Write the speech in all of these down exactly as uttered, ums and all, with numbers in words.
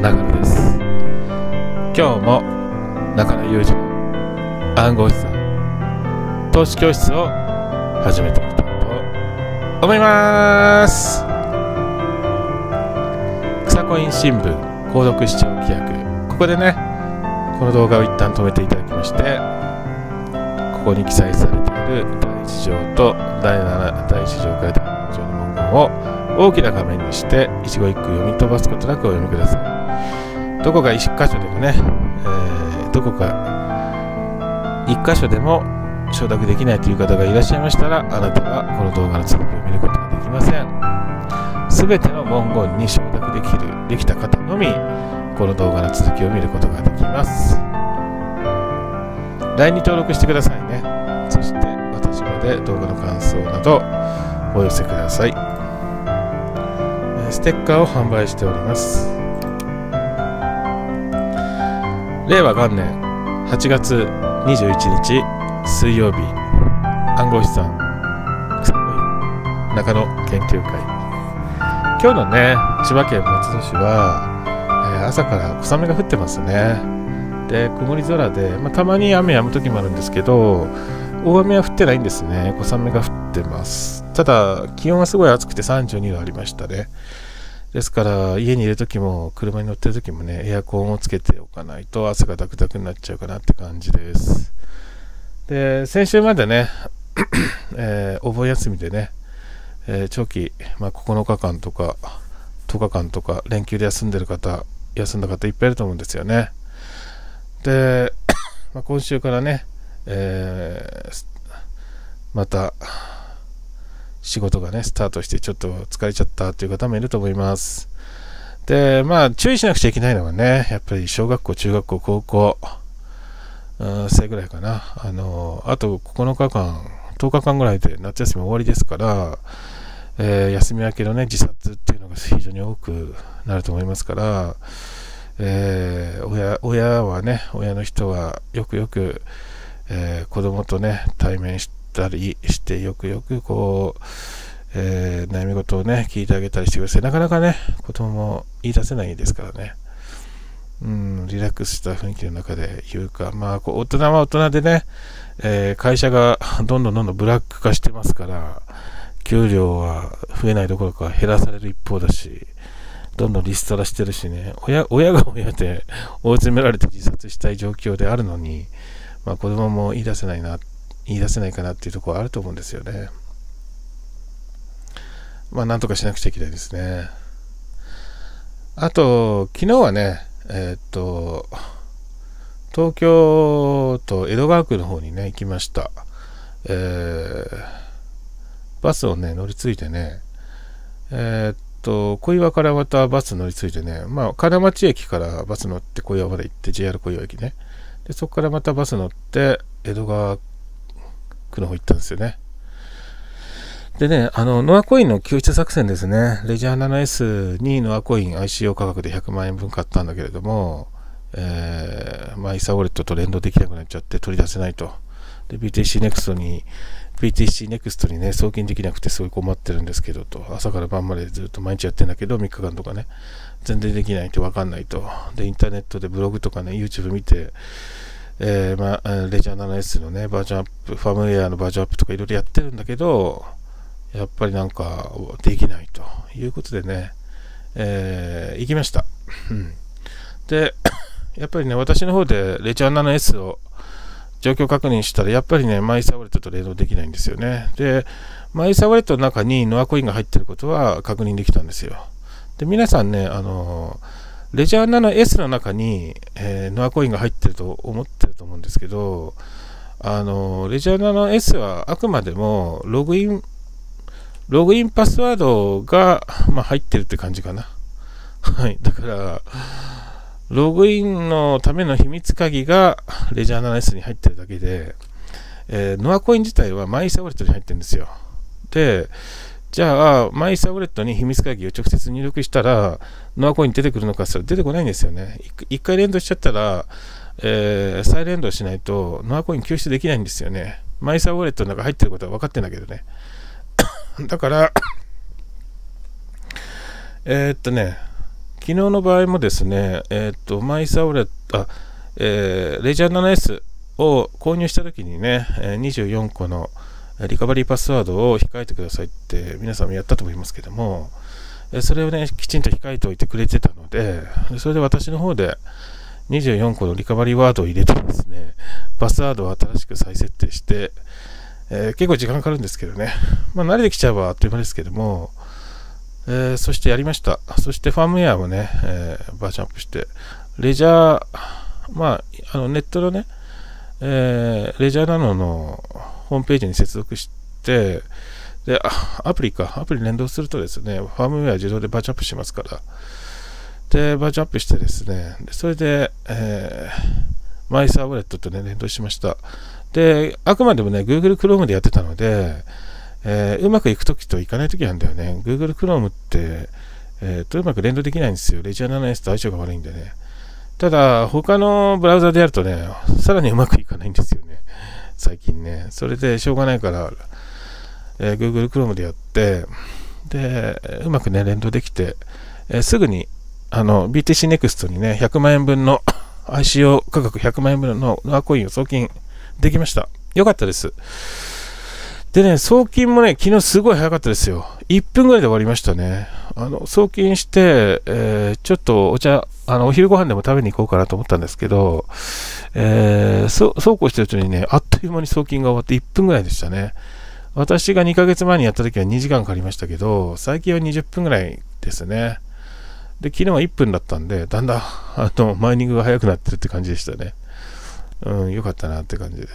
中野です。今日も中野裕二の暗号資産投資教室を始めていきたいと思います。草コイン新聞購読視聴規約、ここでねこの動画を一旦止めていただきまして、ここに記載されているだいいち条とだいななだいいち条からだいなな条の文言を大きな画面にして一語一句読み飛ばすことなくお読みください。どこか一箇所でもね、えー、どこか一箇所でも承諾できないという方がいらっしゃいましたら、あなたはこの動画の続きを見ることができません。すべての文言に承諾できるできた方のみこの動画の続きを見ることができます。 ライン に登録してくださいね。そして私まで動画の感想などお寄せください。ステッカーを販売しております。れいわ元年はちがつにじゅういちにち水曜日、暗号資産草コイン中野研究会。今日のね千葉県松戸市は、えー、朝から小雨が降ってますね。で曇り空で、まあ、たまに雨止む時もあるんですけど、大雨は降ってないんですね。小雨が降ってます。ただ気温はすごい暑くてさんじゅうにどありましたね。ですから家にいる時も車に乗ってる時もねエアコンをつけておかないと汗がダクダクになっちゃうかなって感じです。で先週までね、えー、お盆休みでね、えー、長期、まあ、ここのかかんとかとおかかんとか連休で休んでる方休んだ方いっぱいいると思うんですよね。で、まあ、今週からね、えー、また仕事がねスタートしてちょっと疲れちゃったという方もいると思います。でまあ注意しなくちゃいけないのはね、やっぱり小学校中学校高校生ぐらいかな。あのあとここのかかんとおかかんぐらいで夏休み終わりですから、えー、休み明けのね自殺っていうのが非常に多くなると思いますから、えー、親, 親はね親の人はよくよく、えー、子供とね対面してたりしてよくよくこう、えー、悩み事をね聞いてあげたりしてください。なかなかね子供も言い出せないですからね。うんリラックスした雰囲気の中で言うか、まあこう大人は大人でね、えー、会社がどんどんどんどんブラック化してますから、給料は増えないどころか減らされる一方だし、どんどんリストラしてるしね、親親が親で追い詰められて自殺したい状況であるのに、まあ、子供も言い出せないな言い出せないかなっていうところはあると思うんですよね。まあなんとかしなくちゃいけないですね。あと昨日はねえー、っと東京都江戸川区の方にね行きました。えー、バスをね乗り継いでね、えー、っと小岩からまたバス乗り継いでね、まあ金町駅からバス乗って小岩まで行って ジェイアール 小岩駅ね、でそこからまたバス乗って江戸川区の方行ったんですよね。でね、あのノアコインの救出作戦ですね。レジャー ナナエス にノアコイン アイシーオー 価格でひゃくまんえんぶん買ったんだけれども、えー、マイサウォレットと連動できなくなっちゃって取り出せないと。で ビーティーシー ネクスト に ビーティーシー ネクスト にね送金できなくてすごい困ってるんですけどと、朝から晩までずっと毎日やってんだけどみっかかんとかね全然できないって分かんないと。でインターネットでブログとかね YouTube 見て、えーまあ、レジャー ナナエス のねバージョンアップ、ファームウェアのバージョンアップとかいろいろやってるんだけど、やっぱりなんかできないということでね、えー、行きました。でやっぱりね私の方でレジャー ナナエス を状況確認したらやっぱりねマイサウォレットと連動できないんですよね。でマイサウォレットの中にノアコインが入ってることは確認できたんですよ。で皆さんねあのレジャー ナナエス の中に、えー、ノアコインが入ってると思ってると思うんですけど、あのレジャー ナナエス はあくまでもログインログインパスワードが、まあ、入ってるって感じかな。はい。だから、ログインのための秘密鍵がレジャー ナナエス に入ってるだけで、えー、ノアコイン自体はマイサウォレットに入ってるんですよ。で、じゃあ、マイサウォレットに秘密鍵を直接入力したら、ノアコイン出てくるのかって言ったら出てこないんですよね。一回連動しちゃったら、えー、再連動しないとノアコイン救出できないんですよね。マイサウォレットの中入ってることは分かってんだけどね。だから、えー、っとね、 昨日の場合もですね、えっ、と、マイサウォレット、あ、えー、レジャー ななエス を購入したときにね、にじゅうよんこのリカバリーパスワードを控えてくださいって皆さんもやったと思いますけども、それをね、きちんと控えておいてくれてたので、それで私の方でにじゅうよんこのリカバリーワードを入れてですね、パスワードを新しく再設定して、えー、結構時間かかるんですけどね、まあ慣れてきちゃえばあっという間ですけども、えー、そしてやりました。そしてファームウェアもね、えー、バージョンアップして、レジャー、まあ、あのネットのね、えー、レジャーナノのホームページに接続して、で、アプリか、アプリ連動するとですね、ファームウェア自動でバージョンアップしますから、で、バージョンアップしてですね、でそれで、えー、マイサーウォレットとね、連動しました。で、あくまでもね、Google Chrome でやってたので、えー、うまくいくときといかないときなんだよね。Google Chrome って、えー、とうまく連動できないんですよ。レジャー ななエス と相性が悪いんでね。ただ、他のブラウザでやるとね、さらにうまくいかないんですよね。最近ね。それでしょうがないから、えー、Google Chrome でやって、で、うまくね、連動できて、えー、すぐに、あの、ビーティーシー ネクスト にね、ひゃくまんえんぶんの アイシーオー 価格ひゃくまんえんぶんのノアコインを送金できました。よかったです。でね、送金もね、昨日すごい早かったですよ。いっぷんぐらいで終わりましたね。あの、送金して、えー、ちょっとお茶、あの、お昼ご飯でも食べに行こうかなと思ったんですけど、えー、そそうこうしてるうちにね、あっという間に送金が終わっていっぷんぐらいでしたね。私がにかげつまえにやった時はにじかんかかりましたけど、最近はにじゅっぷんぐらいですね。で、昨日はいっぷんだったんで、だんだん、あの、マイニングが早くなってるって感じでしたね。うん、よかったなって感じです。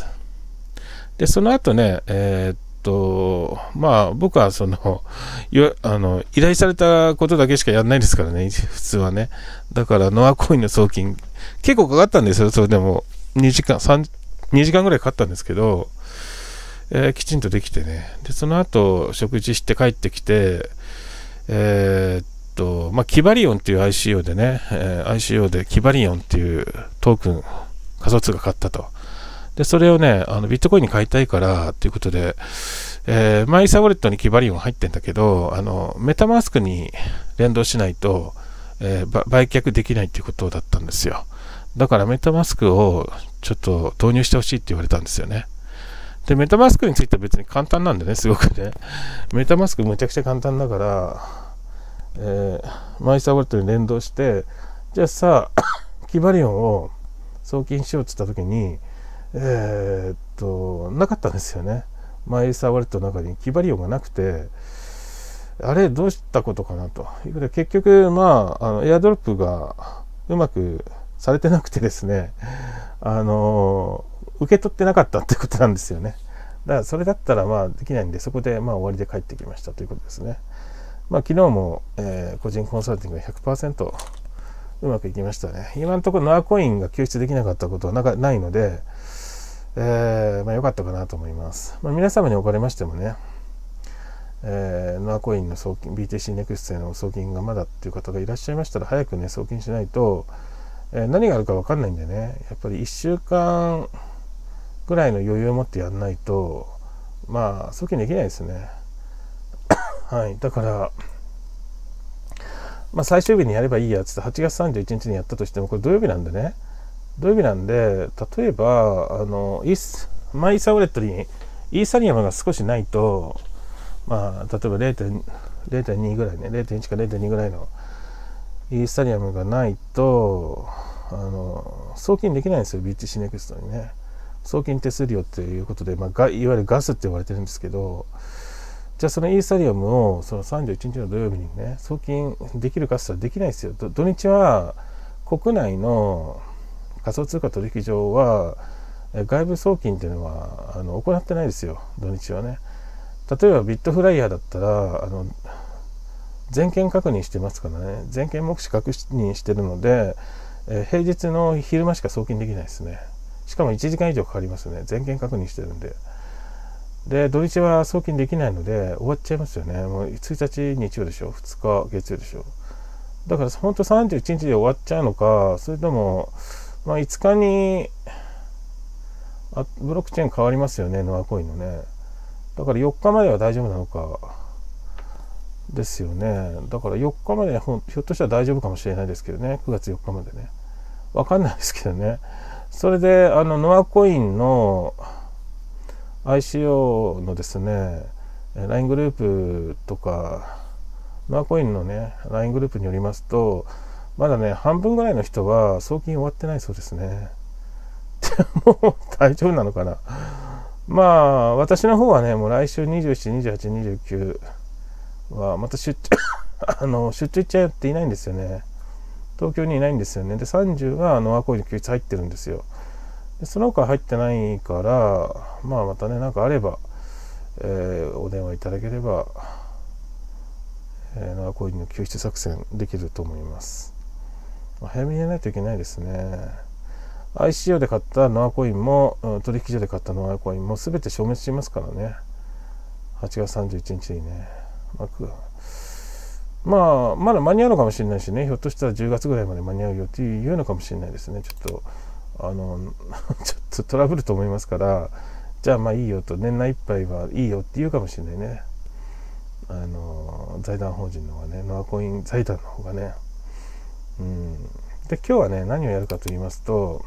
で、その後ね、えー、っと、まあ、僕はその、あの、依頼されたことだけしかやらないですからね、普通はね。だから、ノアコインの送金、結構かかったんですよ、それでも。にじかん、さん、にじかんぐらいかかったんですけど、えー、きちんとできてね。で、その後、食事して帰ってきて、えー、っと、まあ、キバリオンっていう アイシーオー でね、えー、アイシーオー でキバリオンっていうトークン、仮想通貨買ったと。で、それをね、あのビットコインに買いたいからということで、えー、マイサウォレットにキバリオン入ってんだけど、あの、メタマスクに連動しないと、えー、売却できないっていうことだったんですよ。だからメタマスクをちょっと導入してほしいって言われたんですよね。で、メタマスクについては別に簡単なんでね、すごくね。メタマスクむちゃくちゃ簡単だから、えー、マイサウォレットに連動して、じゃあさ、キバリオンを送金しようって言った時に、えー、っと、なかったんですよね。マイサーウォレットの中にキバリオンがなくて、あれ、どうしたことかなということで、結局、まあ、あのエアドロップがうまくされてなくてですね、あの、受け取ってなかったってことなんですよね。だから、それだったら、まあ、できないんで、そこで、まあ、終わりで帰ってきましたということですね。まあ、昨日も、えー、個人コンサルティングが ひゃくパーセント うまくいきましたね。今のところ、ノアコインが救出できなかったことはなかないので、えー、まあ良かったかなと思います。まあ、皆様におかれましてもね、えー、ノアコインの送金、ビーティーシー ネクストへの送金がまだっていう方がいらっしゃいましたら、早くね、送金しないと、えー、何があるか分かんないんでね、やっぱりいっしゅうかんぐらいの余裕を持ってやらないと、まあ、送金できないですね。はい。だから、まあ、最終日にやればいいやつってはちがつさんじゅういちにちにやったとしても、これ土曜日なんでね、土曜日なんで、例えば、あの、イース、マイサウォレットにイーサリアムが少しないと、まあ、例えば れいてんに ぐらいね、れいてんいち か れいてんに ぐらいのイーサリアムがないと、あの、送金できないんですよ、ビーティーシー ネクストにね。送金手数料っていうことで、まあ、がいわゆるガスって言われてるんですけど、じゃあそのイーサリアムをそのさんじゅういちにちの土曜日にね、送金できるかって言ったらできないですよ。土日は国内の仮想通貨取引所は外部送金っていうのはあの行ってないですよ、土日はね。例えばビットフライヤーだったらあの全件確認してますからね、全件目視確認してるので、えー、平日の昼間しか送金できないですね。しかもいちじかん以上かかりますね、全件確認してるんで。で、土日は送金できないので終わっちゃいますよね。もうついたち日曜でしょ、ふつか月曜でしょ。だから本当さんじゅういちにちで終わっちゃうのか、それともまあ、いつかにあブロックチェーン変わりますよね、ノアコインのね。だからよっかまでは大丈夫なのか、 ですよね。だからよっかまでほんひょっとしたら大丈夫かもしれないですけどね、くがつよっかまでね、わかんないですけどね。それであのノアコインの アイシーオー のですね ライン グループとかノアコインのね ライン グループによりますと、まだね半分ぐらいの人は送金終わってないそうですね。もう大丈夫なのかな。まあ私の方はねもう来週にじゅうなな、にじゅうはち、にじゅうきゅうはまた出張あの出張行っちゃっていないんですよね。東京にいないんですよね。でさんじゅうはノアコインの休日入ってるんですよ。でその他入ってないから、まあまたね何かあれば、えー、お電話いただければ、えー、ノアコインの救出作戦できると思います。まあ、早めにやらないといけないですね。アイシーオー で買ったノアコインも取引所で買ったノアコインも全て消滅しますからね。はちがつさんじゅういちにちにね。まあまだ間に合うのかもしれないしね、ひょっとしたらじゅうがつぐらいまで間に合うよっていうのかもしれないですね。ちょっとあのちょっとトラブルと思いますから、じゃあまあいいよと、年内いっぱいはいいよって言うかもしれないね。あの財団法人の方がね、ノアコイン財団の方がね。うん、で今日はね何をやるかと言いますと、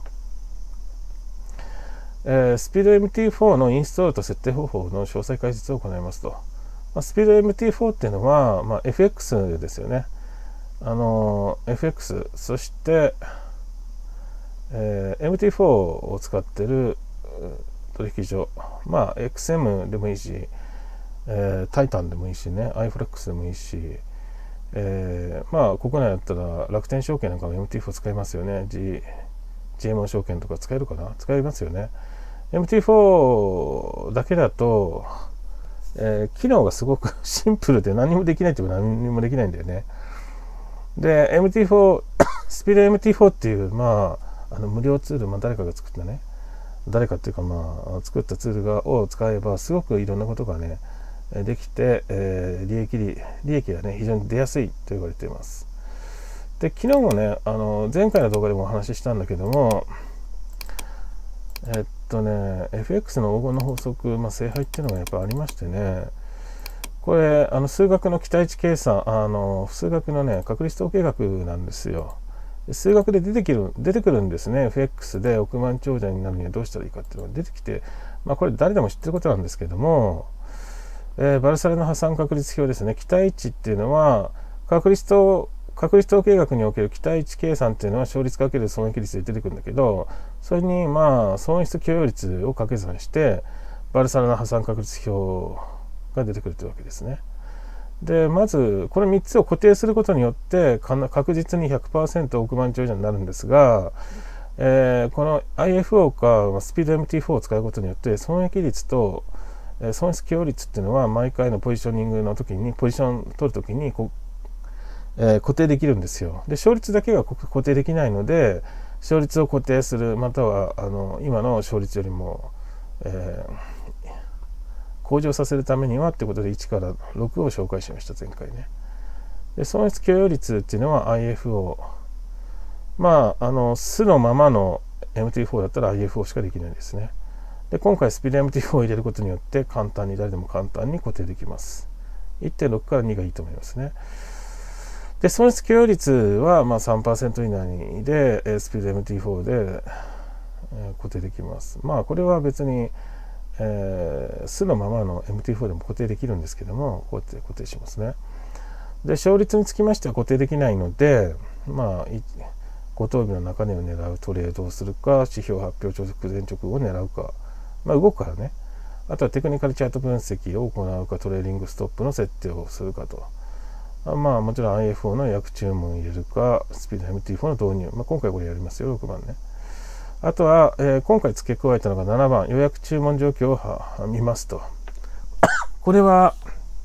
えー、スピード エムティーフォー のインストールと設定方法の詳細解説を行いますと。まあ、スピード エムティーフォー っていうのは、まあ、エフエックス ですよね。あのー、エフエックス、そして、えー、エムティーフォー を使ってる取引所、まあ エックスエム でもいいし、えー、タイタンでもいいしね、アイフレックス でもいいし、えー、まあ国内だったら楽天証券なんかも エムティーフォー 使いますよね。Gジェーエムオー 証券とか使えるかな、使えますよね。エムティーフォー だけだと、えー、機能がすごくシンプルで何もできないっていうか何もできないんだよね。で エムティーフォー スピード エムティーフォー っていう、まあ、あの無料ツール、まあ、誰かが作ったね、誰かっていうかまあ作ったツールがを使えばすごくいろんなことがねできて、えー、利益利益がね非常に出やすいと言われています。で昨日もねあの前回の動画でもお話ししたんだけども、えっとね エフエックス の黄金の法則、まあ、聖杯っていうのがやっぱありましてね、これあの数学の期待値計算、あの数学のね確率統計学なんですよ。数学で出てくる出てくるんですね。 エフエックス で億万長者になるにはどうしたらいいかっていうのが出てきて、まあこれ誰でも知ってることなんですけども、えー、バルサルの破産確率表ですね。期待値っていうのは確率と確率統計学における期待値計算っていうのは勝率かける損益率で出てくるんだけど、それにまあ損失許容率を掛け算してバルサルの破産確率表が出てくるというわけですね。でまずこれみっつを固定することによって確実に ひゃくパーセント 億万長者になるんですが、えー、この アイエフオー かスピード エムティーフォー を使うことによって損益率と損失許容率っていうのは毎回のポジショニングの時にポジション取る時にこえー、固定できるんですよ。で勝率だけが固定できないので、勝率を固定する、またはあの今の勝率よりも、えー、向上させるためにはということでいちからろくを紹介しました、前回ね。で損失許容率っていうのは アイエフオー、 まああの素のままの エムティーフォー だったら アイエフオー しかできないですね。で今回スピード エムティーフォー を入れることによって簡単に誰でも簡単に固定できます。いってんろく からにがいいと思いますね。で損失許容率はまあ さんパーセント 以内でスピード エムティーフォー で固定できます。まあこれは別に、えー、素のままの エムティーフォー でも固定できるんですけども、こうやって固定しますね。で勝率につきましては固定できないので、まあご等日の中値を狙うトレードをするか、指標発表直前直後を狙うか、まあ動くからね、あとはテクニカルチャート分析を行うか、トレーリングストップの設定をするかと。まあもちろん アイエフオー の約注文を入れるか、スピード エムティーフォー の導入、まあ、今回これやりますよ、ろくばんね。あとは、えー、今回付け加えたのがななばん、予約注文状況を見ますと。これは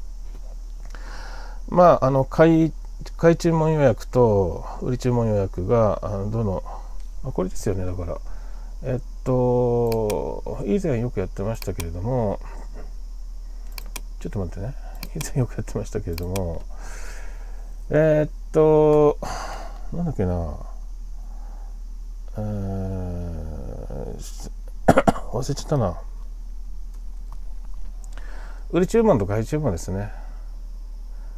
まああの買い買い注文予約と売り注文予約があのどのこれですよね。だからえっと以前よくやってましたけれども、ちょっと待ってね、以前よくやってましたけれども、えー、っとなんだっけな、えー、忘れちゃったな。売り注文と買い注文ですね。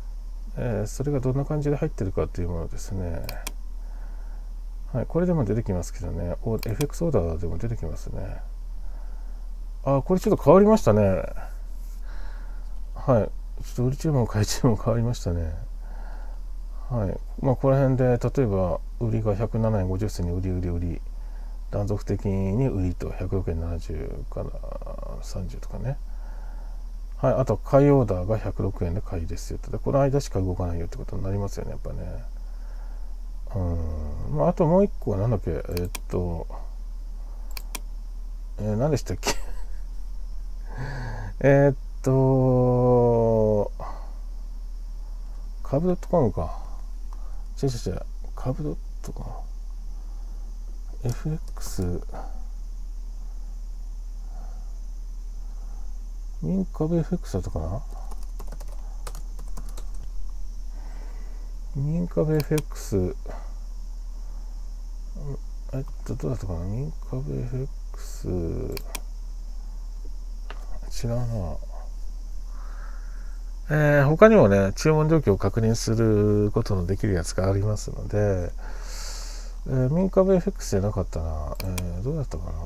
えー、それがどんな感じで入ってるかというものですね。はい、これでも出てきますけどね、エフエックス オーダーでも出てきますね。あ、これちょっと変わりましたね。はい、ちょっと売り注文買い注文変わりましたね。はい、まあこの辺で例えば売りがひゃくななえんごじゅっせんに売り売り売り、断続的に売りとひゃくろくえんななじゅうからさんじゅうとかね。はい、あと買いオーダーがひゃくろくえんで買いですよと。でこの間しか動かないよってことになりますよね、やっぱね。うん、まあ、あともう一個は何だっけ、えー、っと、えー、何でしたっけえーっと、株ドットコムか。違う違う違う、株ドットコム。エフエックス、民株 エフエックス だったかな。民株 エフエックス、えっと、どうだったかな。民株 エフエックス、違うな。えー、他にもね、注文状況を確認することのできるやつがありますので、えー、民株 エフエックス じゃなかったな。えー、どうだったかな。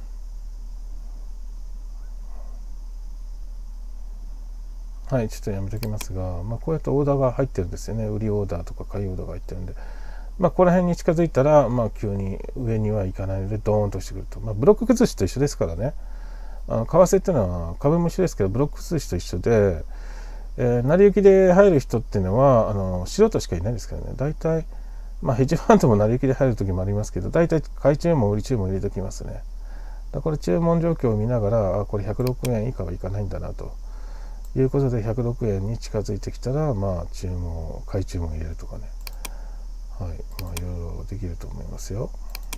はい、ちょっとやめときますが、まあ、こうやってオーダーが入ってるんですよね。売りオーダーとか買いオーダーが入ってるんで、まあ、この辺に近づいたら、まあ、急に上にはいかないので、ドーンとしてくると。まあ、ブロック崩しと一緒ですからね。あの為替っていうのは、株も一緒ですけど、ブロック崩しと一緒で、えー、成り行きで入る人っていうのは、あの素人しかいないですからね。大体、まあ、ヘッジファンドも成り行きで入る時もありますけど、大体買い注文、売り注文入れておきますね。だこれ注文状況を見ながら、あ、これひゃくろくえん以下はいかないんだなということで、ひゃくろくえんに近づいてきたら、まあ、注文、買い注文入れるとかね。はい、まあ、いろいろできると思いますよ。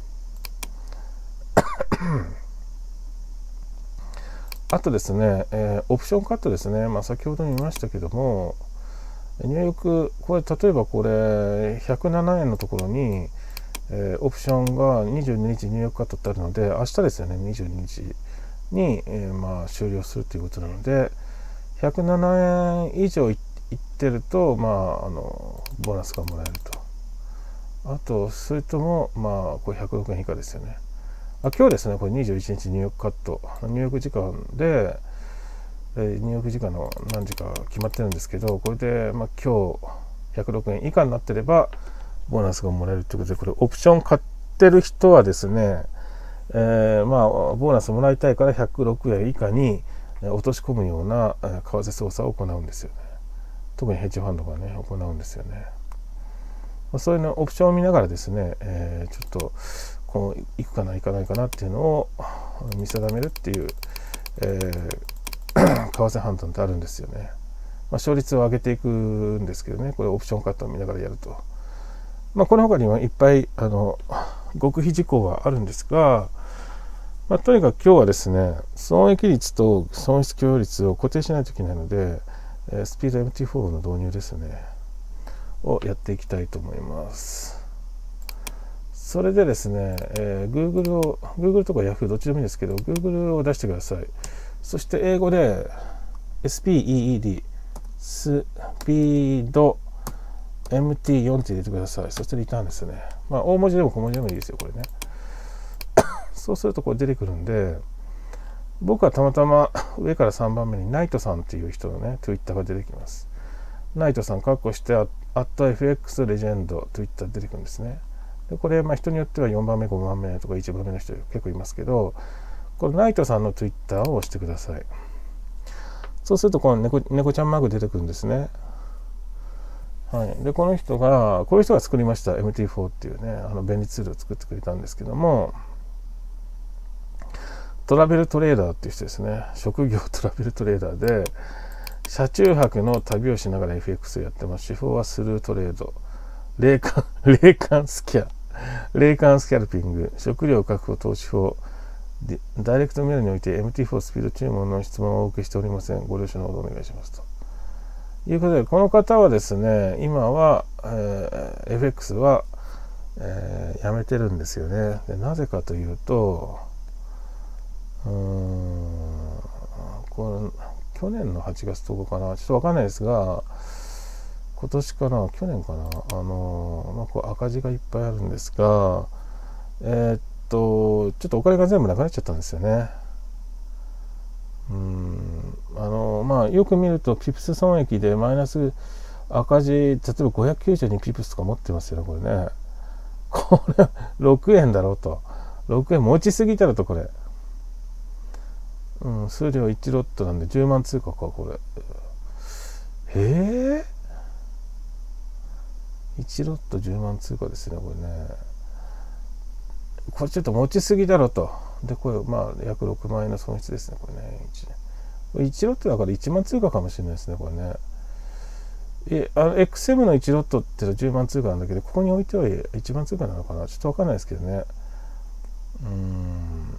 あとですね、えー、オプションカットですね。まあ、先ほど見ましたけども、入力、これ、例えばこれ、ひゃくななえんのところに、えー、オプションがにじゅうににち入力カットってあるので、明日ですよね、にじゅうににちに、えー、まあ終了するということなので、ひゃくななえん以上いってると、まあ、あのボーナスがもらえると。あと、それとも、まあ、これひゃくろくえん以下ですよね。あ、今日ですね、これにじゅういちにち入力カット、入力時間で、えー、入力時間の何時か決まってるんですけど、これで、まあ、今日ひゃくろくえん以下になってれば、ボーナスがもらえるということで、これオプション買ってる人はですね、えー、まあボーナスもらいたいからひゃくろくえん以下に落とし込むような為替操作を行うんですよね。特にヘッジファンドがね行うんですよね。そういうのオプションを見ながらですね、えー、ちょっとこういくかないかないかなっていうのを見定めるっていう、えー、為替判断ってあるんですよね。まあ、勝率を上げていくんですけどね、これオプションカットを見ながらやると。まあ、この他にはいっぱいあの極秘事項はあるんですが、まあ、とにかく今日はですね、損益率と損失許容率を固定しないといけないので、えー、スピード エムティーフォー の導入ですね、をやっていきたいと思います。それでですね、えー、Google を、Google とか Yahoo どっちでもいいですけど、Google を出してください。そして英語で エスピーイーイーディー、スピード エムティーフォー って入れてください。そしてリターンですね。まあ、大文字でも小文字でもいいですよ、これね。そうするとこれ出てくるんで、僕はたまたま上からさんばんめにナイトさんっていう人のね、Twitter が出てきます。ナイトさん、カッコして、アット エフエックス レジェンド Twitter 出てくるんですね。で、これ、まあ人によってはよんばんめ、ごばんめとかいちばんめの人結構いますけど、このナイトさんの Twitter を押してください。そうすると、この猫、猫ちゃんマーク出てくるんですね。はい、でこの人がこういう人が作りました エムティーフォー っていうねあの便利ツールを作ってくれたんですけども、トラベルトレーダーっていう人ですね。職業トラベルトレーダーで車中泊の旅をしながら エフエックス をやってます。手法はスルートレード、霊感霊感スキャ霊感スキャルピング、食料確保投資法、ダイレクトメールにおいて エムティーフォー スピード注文の質問をお受けしておりません。ご了承のほどお願いしますということで、この方はですね、今は、えー、エフエックス は、えー、やめてるんですよね。でなぜかというと、うーん、これ去年のはちがつとおかかな、ちょっとわかんないですが、 今年かな去年かなあの、まあ、こう赤字がいっぱいあるんですが、えー、っとちょっとお金が全部なくなっちゃったんですよね。うんあのまあよく見るとピプス損益でマイナス赤字、例えばごひゃくきゅうじゅうにピプスとか持ってますよねこれね。これろくえんだろうと、ろくえん持ちすぎたらとこれ、うん、数量いちロットなんでじゅうまん通貨かこれ。えー、いちロットじゅうまん通貨ですねこれね。これちょっと持ちすぎだろと。でこれまあ約ろくまん円の損失ですねこれね。いちロットだからいちまん通貨かもしれないですねこれね。えあの エックスエム のいちロットってじゅうまん通貨なんだけど、ここに置いてはいちまん通貨なのかな、ちょっと分かんないですけどね。うーん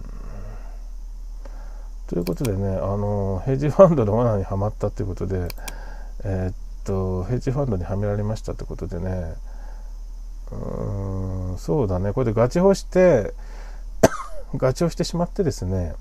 ということでね、あのヘッジファンドの罠にはまったということで、えー、っとヘッジファンドにはめられましたということでね、うーんそうだね、これでガチホしてガチホしてしまってですね、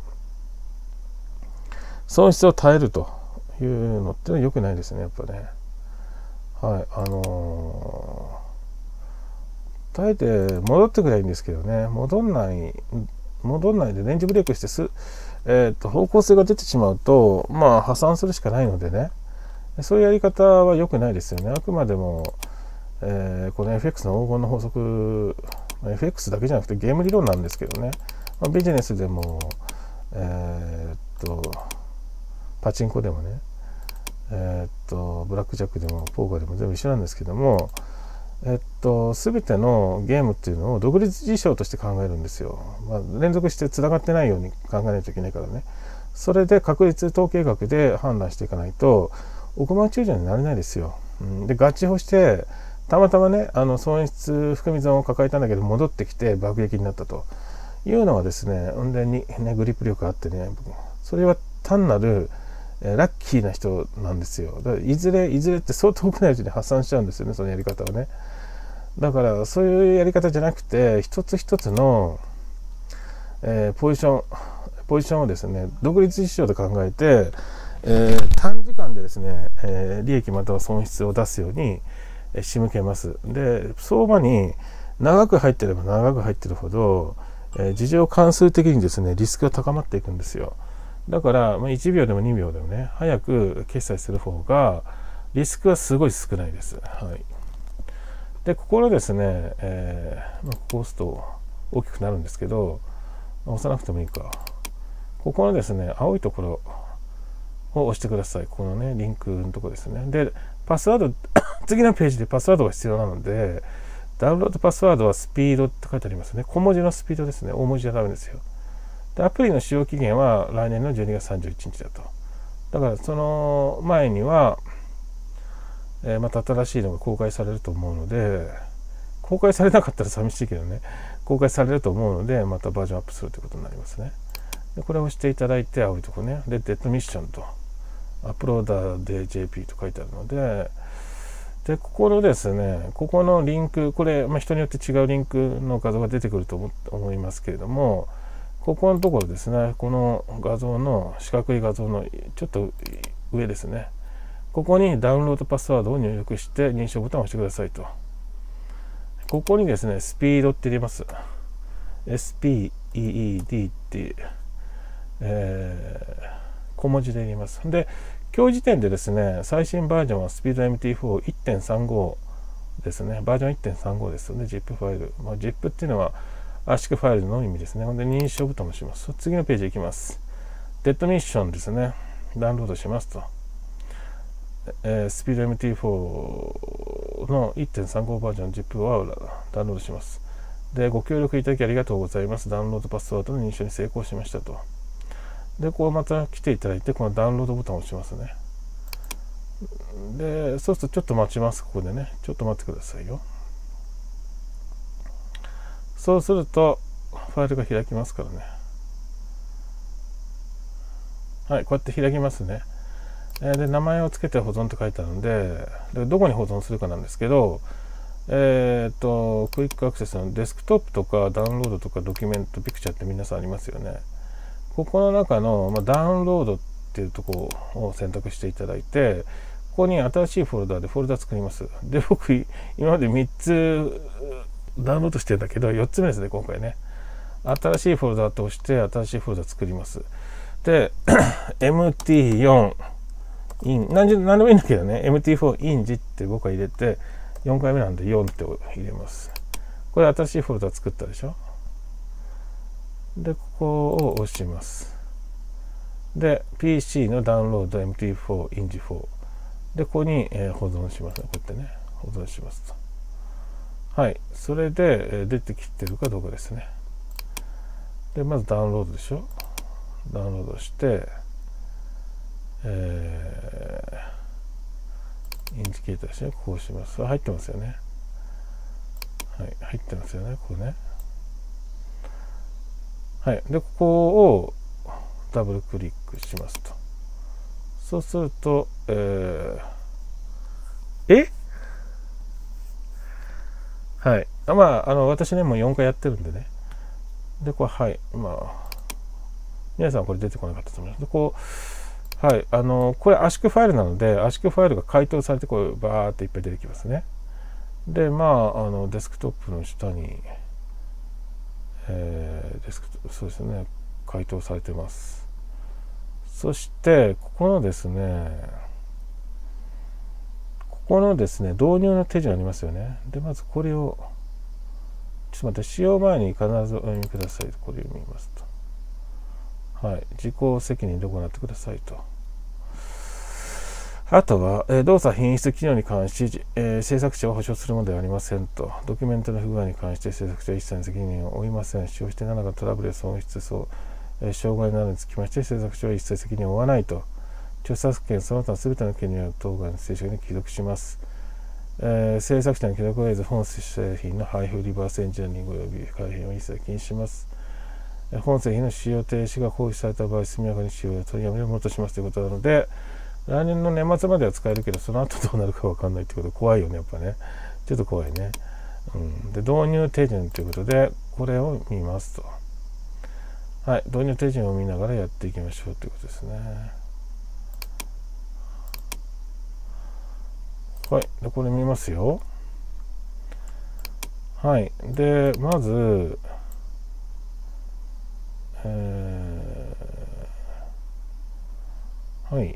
損失を耐えるというのってのは良くないですねやっぱね。はい、あのー、耐えて戻ってくればいいんですけどね、戻んない戻んないでレンジブレイクしてす、えー、と方向性が出てしまうと、まあ破産するしかないのでね、そういうやり方は良くないですよね。あくまでも、えー、この エフエックス の黄金の法則、エフエックス だけじゃなくてゲーム理論なんですけどね、まあ、ビジネスでも、えー、とパチンコでもね、えー、っとブラックジャックでもポーカーでも全部一緒なんですけども、えっと全てのゲームっていうのを独立事象として考えるんですよ。まあ、連続してつながってないように考えないといけないからね。それで確率統計学で判断していかないと億万長者になれないですよ。うん、でガチホしてたまたまねあの損失含み損を抱えたんだけど戻ってきて爆撃になったというのはですね、運転に、ね、グリップ力あってね、それは単なるラッキーな人なんですよ。だからいずれいずれってそう遠くないうちに破産しちゃうんですよね、そのやり方はね。だからそういうやり方じゃなくて、一つ一つの、えー、ポジションポジションをですね独立事象で考えて、えー、短時間でですね、えー、利益または損失を出すように仕向けます。で相場に長く入ってれば長く入ってるほど、えー、事情関数的にですねリスクが高まっていくんですよ。だから、まあ、いちびょうでもにびょうでもね早く決済する方がリスクはすごい少ないです。はい、でここのですね、えーまあ、コスト大きくなるんですけど、まあ、押さなくてもいいか。ここのですね青いところを押してください。このねリンクのところですね。でパスワード次のページでパスワードが必要なので、ダウンロードパスワードはスピードって書いてありますね。小文字のスピードですね。大文字じゃダメですよ。でアプリの使用期限は来年のじゅうにがつさんじゅういちにちだと。だからその前には、えー、また新しいのが公開されると思うので、公開されなかったら寂しいけどね、公開されると思うのでまたバージョンアップするということになりますね。でこれを押していただいて、青いとこね、でデッドミッションとアップローダーで ジェーピー と書いてあるので、でここのですねここのリンク、これ、まあ、人によって違うリンクの画像が出てくると 思, 思いますけれども、ここのところですね、この画像の四角い画像のちょっと上ですね、ここにダウンロードパスワードを入力して認証ボタンを押してくださいと。ここにですねスピードって入れます。 エスピーイーイーディー って、えー、小文字で入れます。で今日時点でですね最新バージョンはスピード エムティーフォーいってんさんご ですね。バージョン いってんさんご ですので ジップ ファイル、まあ、ジップ っていうのは圧縮ファイルの意味ですね。ほんで認証ボタンを押します。次のページ行きます。デッドミッションですね、ダウンロードしますと、えー、スピード エムティーフォー の いってんさんご バージョン ジップ はダウンロードします。でご協力いただきありがとうございます。ダウンロードパスワードの認証に成功しましたと。でこうまた来ていただいて、このダウンロードボタンを押しますね。でそうするとちょっと待ちます。ここでねちょっと待ってくださいよ。そうするとファイルが開きますからね。はい、こうやって開きますね。で名前をつけて保存って書いてあるので、でどこに保存するかなんですけど、えー、っとクイックアクセスのデスクトップとかダウンロードとかドキュメントピクチャーって皆さんありますよね。ここの中の、まあ、ダウンロードっていうところを選択していただいて、 こに新しいフォルダでフォルダ作ります。で、僕、今までみっつダウンロードしてんだけど、よっつめですね、今回ね。新しいフォルダと押して、新しいフォルダ作ります。で、エムティーよん、イン、何でもいいんだけどね、エムティーフォー インジって僕は入れて、よんかいめなんでよんって入れます。これ新しいフォルダ作ったでしょ。で、ここを押します。で、ピーシー のダウンロード エムティーフォー インジフォー。で、ここに、えー、保存しますね。こうやってね、保存しますと。はい。それで、えー、出てきてるかどうかですね。で、まずダウンロードでしょ。ダウンロードして、えー、インジケーターですね。こうします。入ってますよね。はい。入ってますよね。こうね。はい。で、ここをダブルクリックしますと。そうすると、えー、えはい。まあ、あの、私ね、もうよんかいやってるんでね。で、これ、はい。まあ、皆さんこれ出てこなかったと思います。で、こう、はい。あの、これ、圧縮ファイルなので、圧縮ファイルが解凍されて、こう、バーっていっぱい出てきますね。で、まあ、あの、デスクトップの下に、えー、デスクトップ、そうですね、解凍されてます。そして、ここのですね、ここのですね、導入の手順ありますよね。で、まずこれを、ちょっと待って、使用前に必ずお読みくださいと、これを読みますと。はい。自己責任で行ってくださいと。あとは、えー、動作品質機能に関し、えー、制作者は保証するものではありませんと。ドキュメントの不具合に関して制作者は一切の責任を負いません。使用して何らかトラブルや損失、そう、えー、障害などにつきまして、制作者は一切責任を負わないと。著作権その他すべての権利は当該の正式に帰属します。えー、制作者の記録を得ず本製品の配布、リバースエンジニアリング及び改変を一切禁止します。本製品の使用停止が行使された場合、速やかに使用を取りやめるものとしますということなので、来年の年末までは使えるけど、その後どうなるか分かんないってこと怖いよね、やっぱね。ちょっと怖いね。うん、で、導入手順ということで、これを見ますと。はい、導入手順を見ながらやっていきましょうということですね。はい、でこれ見ますよ。はい、で、まず、えー、はい。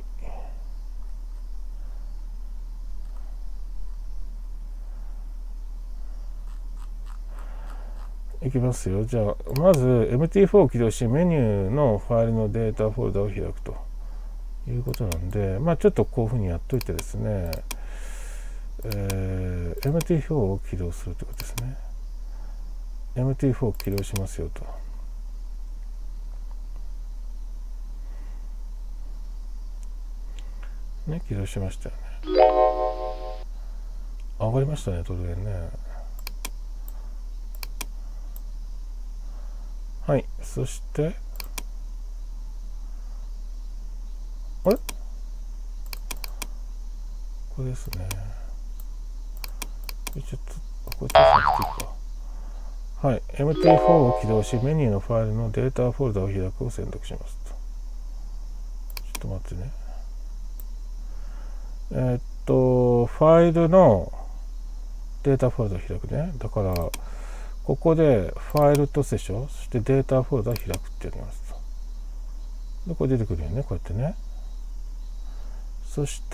いきますよ。じゃあ、まず エムティーフォー を起動し、メニューのファイルのデータフォルダを開くということなんで、まあちょっとこういうふうにやっといてですね、えー、エムティーフォー を起動するということですね。エムティーフォー を起動しますよと。ね、起動しましたよね。上がりましたね、トルエンね。はい、そして、あれこれですね。ちょっと、これ閉じなくていいか。はい、エムティーフォー を起動し、メニューのファイルのデータフォルダを開くを選択しますと。ちょっと待ってね。えー、っと、ファイルのデータフォルダを開くね。だから、ここでファイルとでしょ、そしてデータフォルダを開くってやりますと。で、これ出てくるよね、こうやってね。そして、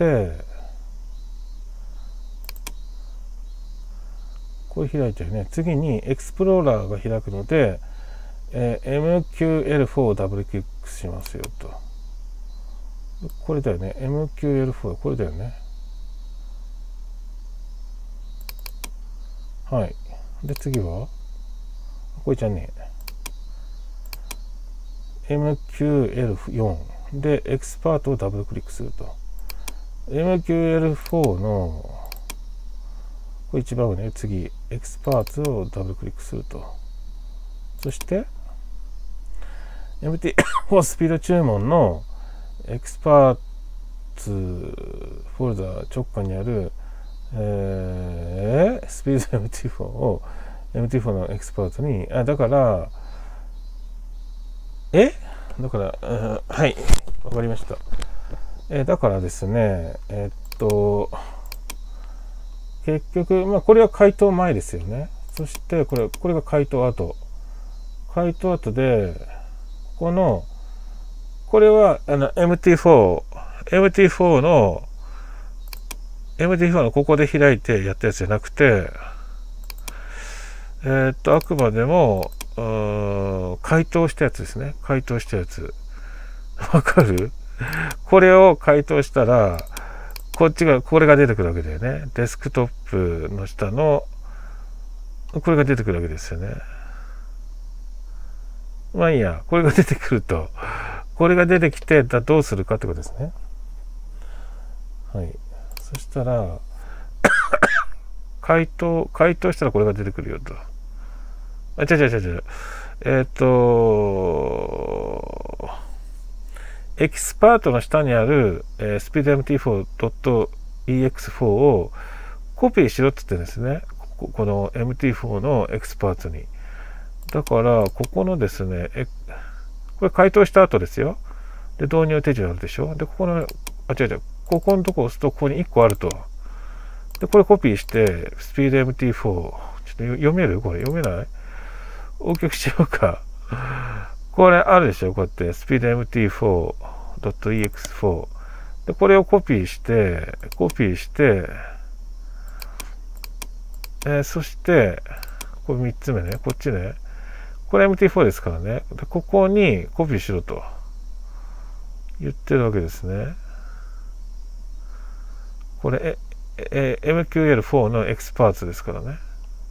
これ開いてるね。次にエクスプローラーが開くので、えー、エムキューエルフォー をダブルクリックしますよと。これだよね。エムキューエルフォー、これだよね。はい。で、次はこれじゃねえ。エムキューエルフォー で、エクスパートをダブルクリックすると。エムキューエルフォー の、これ一番上ね、次、エクスパーツをダブルクリックすると。そして、エムティーフォー スピード注文のエクスパーツフォルダ直下にある、えー、スピード エムティーフォー を エムティーフォー のエクスパートに、あ、だから、えだから、はい、わかりました。えだからですね、えっと、結局、まあ、これは回答前ですよね。そして、これ、これが回答後。回答後で、この、これは、あの、エムティーフォー、エムティーフォー の、エムティーフォー のここで開いてやったやつじゃなくて、えー、っと、あくまでも、回答したやつですね。回答したやつ。わかる？これを回答したら、こっちが、これが出てくるわけだよね。デスクトップの下の、これが出てくるわけですよね。まあいいや、これが出てくると、これが出てきて、だどうするかってことですね。はい。そしたら、回答、回答したらこれが出てくるよと。あ、違う違う違う違う。えっと、エキスパートの下にある、えー、スピード エムティーフォードットイーエックスフォー をコピーしろって言ってるんですね。こ, この エムティーフォー のエキスパートに。だから、ここのですね、えこれ回答した後ですよ。で、導入手順あるでしょ。で、ここの、あ、違う違う。ここのとこを押すと、ここにいっこあると。で、これコピーして、スピード エムティーフォー。ちょっと読める？これ読めない？大きくしようか。これあるでしょ。こうやって、スピード エムティーフォードットイーエックスフォー。で、これをコピーして、コピーして、えー、そして、これみっつめね。こっちね。これ エムティーフォー ですからね。で、ここにコピーしろと言ってるわけですね。これ、え、え、エムキューエルフォー のエクスパーツですからね。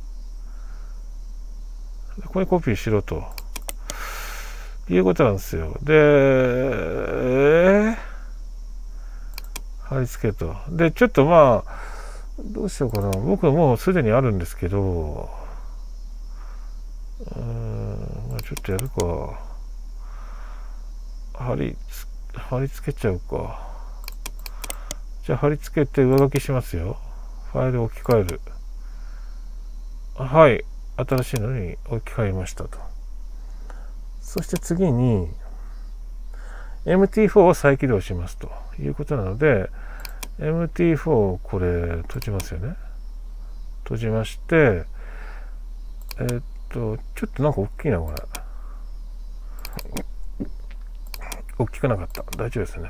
これコピーしろと。いうことなんですよ。で、えー、貼り付けと。で、ちょっとまあ、どうしようかな。僕はもうすでにあるんですけど、うーん、まあ、ちょっとやるか。貼り、貼り付けちゃうか。じゃあ貼り付けて上書きしますよ。ファイルを置き換える。はい。新しいのに置き換えましたと。そして次に エムティーフォー を再起動しますということなので エムティーフォー をこれ閉じますよね。閉じましてえー、っとちょっとなんか大きいなこれ。大きくなかった。大丈夫ですね。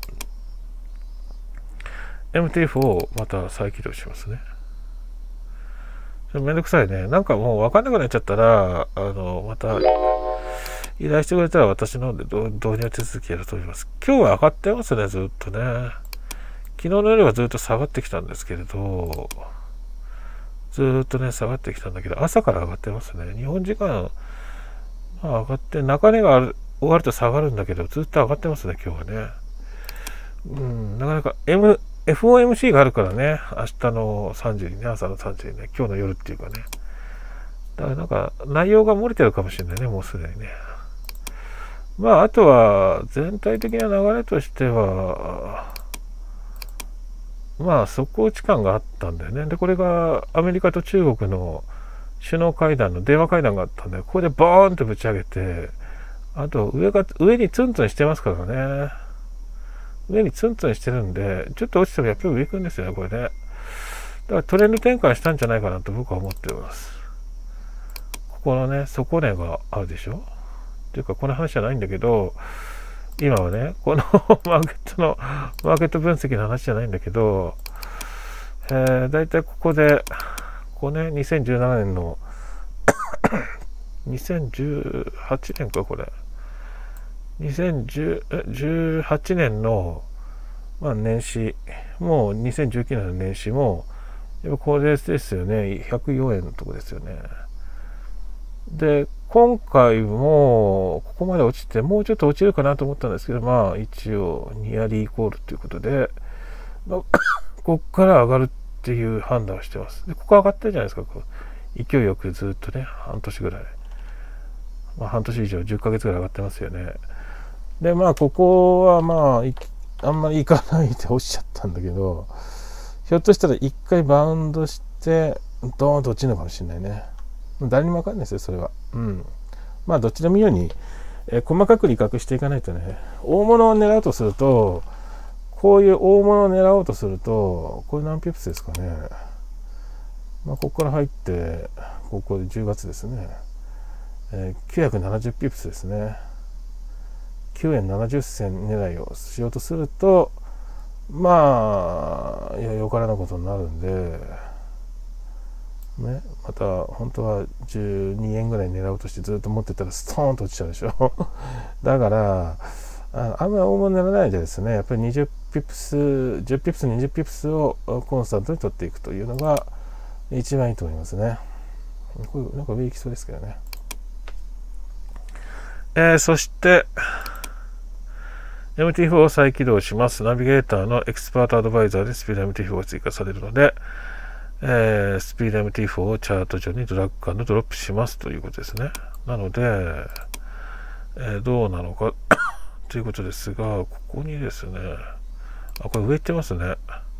エムティーフォー をまた再起動しますね。めんどくさいね。なんかもう分かんなくなっちゃったらあのまた依頼してくれたら私の方で導入手続きやると思います。今日は上がってますね、ずっとね。昨日の夜はずっと下がってきたんですけれど、ずっとね、下がってきたんだけど、朝から上がってますね。日本時間、まあ、上がって、中値がある終わると下がるんだけど、ずっと上がってますね、今日はね。うん、なかなか、M、エフオーエムシー があるからね、明日のさんじにね、朝のさんじにね、今日の夜っていうかね。だからなんか、内容が漏れてるかもしれないね、もうすでにね。まあ、あとは、全体的な流れとしては、まあ、底打ち感があったんだよね。で、これがアメリカと中国の首脳会談の電話会談があったんで、ここでボーンとぶち上げて、あと上が、上にツンツンしてますからね。上にツンツンしてるんで、ちょっと落ちてもやっぱり上行くんですよね、これね。だからトレンド転換したんじゃないかなと僕は思っています。ここのね、底値があるでしょ。っていうか、この話じゃないんだけど、今はね、このマーケットの、マーケット分析の話じゃないんだけど、えー、だいたいここで、ここね、にせんじゅうななねんの、にせんじゅうはちねんか、これ。にせんじゅうはちねんの、まあ、年始、もうにせんじゅうきゅうねんの年始も、やっぱこれですよね、ひゃくよえんのとこですよね。で、今回も、ここまで落ちて、もうちょっと落ちるかなと思ったんですけど、まあ、一応、ニアリーイコールということで、まあ、ここから上がるっていう判断をしてます。で、ここ上がってるじゃないですか、こう勢いよくずっとね、半年ぐらい。まあ、半年以上、じゅっかげつぐらい上がってますよね。で、まあ、ここは、まあ、あんまり行かないで落ちちゃったんだけど、ひょっとしたら一回バウンドして、ドーンと落ちるのかもしれないね。誰にもわかんないですよ、それは。うん。まあ、どっちでもいいように、えー、細かく理覚していかないとね、大物を狙うとすると、 こういう大物を狙おうとすると、これ何ピプスですかね。まあ、ここから入って、ここでじゅうがつですね。えー、きゅうひゃくななじゅうピプスですね。きゅうえんななじゅっせん狙いをしようとすると、まあ、いや、よからなことになるんで、ね、また本当はじゅうにえんぐらい狙おうとしてずっと持ってたらストーンと落ちちゃうでしょだからああんまり大物にならないでですね、やっぱりにじゅうピプスじゅうピプスにじゅうピプスをコンスタントに取っていくというのが一番いいと思いますね。これなんか上行きそうですけどね。えー、そして エムティーフォー を再起動します。ナビゲーターのエキスパートアドバイザーでスピード エムティーフォー が追加されるので、えー、スピード エムティーフォー をチャート上にドラッグ&ドロップしますということですね。なので、えー、どうなのかということですが、ここにですね、あ、これ上行ってますね。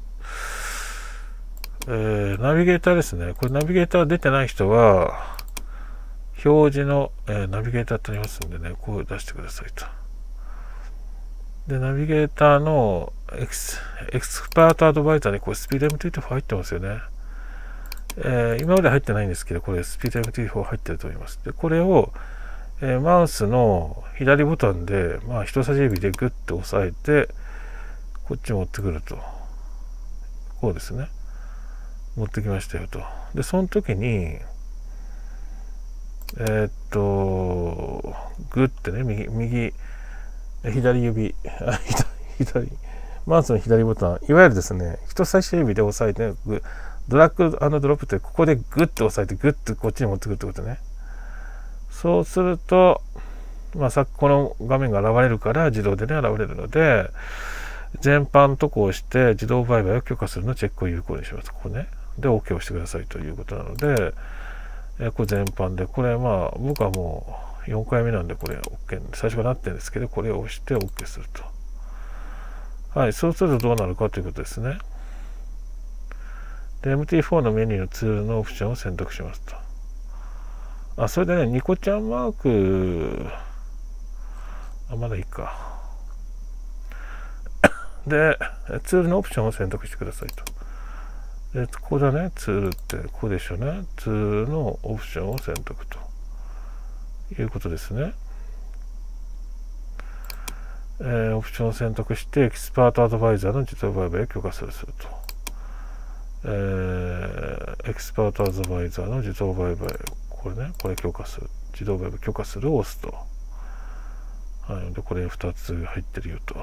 えー、ナビゲーターですね。これナビゲーター出てない人は、表示の、えー、ナビゲーターってありますんでね、こう出してくださいと。で、ナビゲーターのエクス、エクスパートアドバイザーにこれスピード エムティーフォー 入ってますよね。えー、今まで入ってないんですけど、これスピード エムティーフォー 入ってると思います。で、これを、えー、マウスの左ボタンで、まあ、人差し指でグッと押さえて、こっち持ってくると。こうですね。持ってきましたよと。で、その時に、えー、っと、グッてね、右、右、左指、左、マウスの左ボタン、いわゆるですね、人差し指で押さえて、ドラッグ&ドロップって、ここでグッと押さえて、グッとこっちに持ってくるってことね。そうすると、まあ、さっきこの画面が現れるから自動でね、現れるので、全般とこうして自動売買を許可するのチェックを有効にします。ここね。で、OK をしてくださいということなので、えこれ全般で、これまあ、僕はもうよんかいめなんで、これ OK、最初からなってるんですけど、これを押して OK すると。はい、そうするとどうなるかということですね。で、エムティーフォー のメニューのツールのオプションを選択しますと。あ、それでね、ニコちゃんマーク、あ、まだいいか。で、ツールのオプションを選択してくださいと。で、ここだね、ツールって、ここでしょうね。ツールのオプションを選択ということですね。えー、オプションを選択して、エキスパートアドバイザーの自動売買を許可すると。えー、エキスパートアドバイザーの自動売買、これね、これ許可する。自動売買許可するを押すと。はい。で、これふたつ入ってるよと。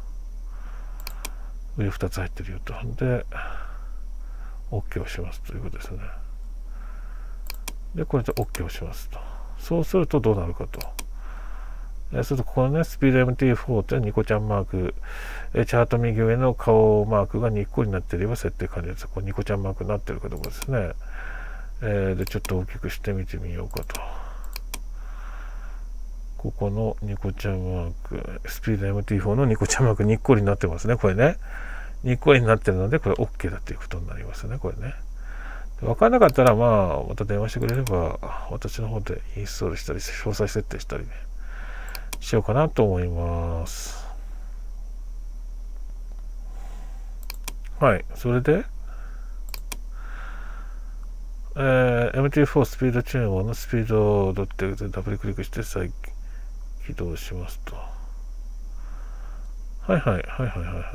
上ふたつ入ってるよと。で、OK をしますということですね。で、これで OK をしますと。そうするとどうなるかと。そうすると、ここのね、スピード エムティーフォー ってニコちゃんマーク、チャート右上の顔マークがにっこになっていれば設定完了です。これニコちゃんマークになっているかどうかですね。えー、で、ちょっと大きくしてみてみようかと。ここのニコちゃんマーク、スピード エムティーフォー のニコちゃんマークにっこになってますね。これね。にっこになってるので、これ OK だということになりますね。これね。わからなかったら、まあ、また電話してくれれば、私の方でインストールしたり、詳細設定したりね、しようかなと思います。はい。それで、えー、エムティーフォー スピード注文のスピードドットでダブルクリックして再起動しますと。はいはいはいはいはいはいはい。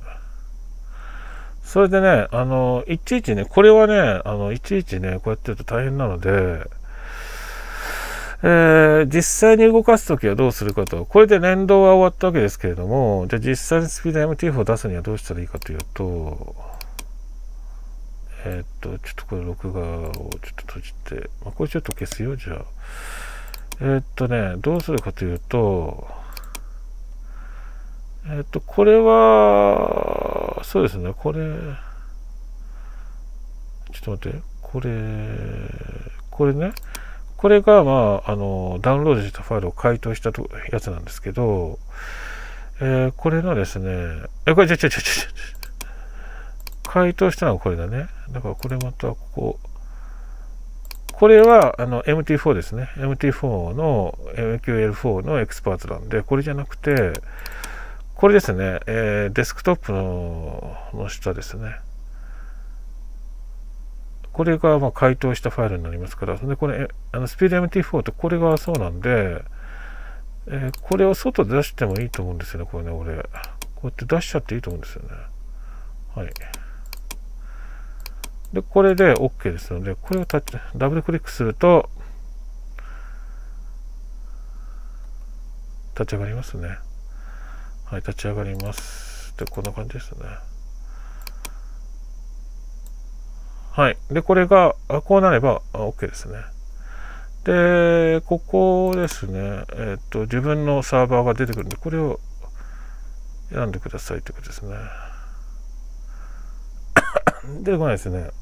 それでね、あの、いちいちね、これはね、あの、いちいちね、こうやってると大変なので、えー、実際に動かすときはどうするかと。これで連動は終わったわけですけれども、じゃあ実際にスピード エムティーフォー を出すにはどうしたらいいかというと、えー、っと、ちょっとこれ録画をちょっと閉じて、まあ、これちょっと消すよ、じゃあ。えー、っとね、どうするかというと、えー、っと、これは、そうですね、これ、ちょっと待って、これ、これね、これが、まあ、あの、ダウンロードしたファイルを解凍したとやつなんですけど、えー、これのですね、え、これ、ちょちょちょちょちょ、解凍したのはこれだね。だからこれまたここ、これはあの エムティーフォー ですね。エムティーフォー の エムキューエルフォー のエクスパートなんで、これじゃなくて、 これですね、えー、デスクトップのの下ですね。これがまあ解凍したファイルになりますから、でこれ、あのスピード エムティーフォー ってこれがそうなんで、えー、これを外で出してもいいと思うんですよね、これね、俺。こうやって出しちゃっていいと思うんですよね。はい。で、これで OK ですので、これをタッチ、ダブルクリックすると、立ち上がりますね。はい、立ち上がります。で、こんな感じですね。はい。で、これが、こうなれば OK ですね。で、ここですね、えっと、自分のサーバーが出てくるんで、これを選んでくださいということですね。出てこないですね。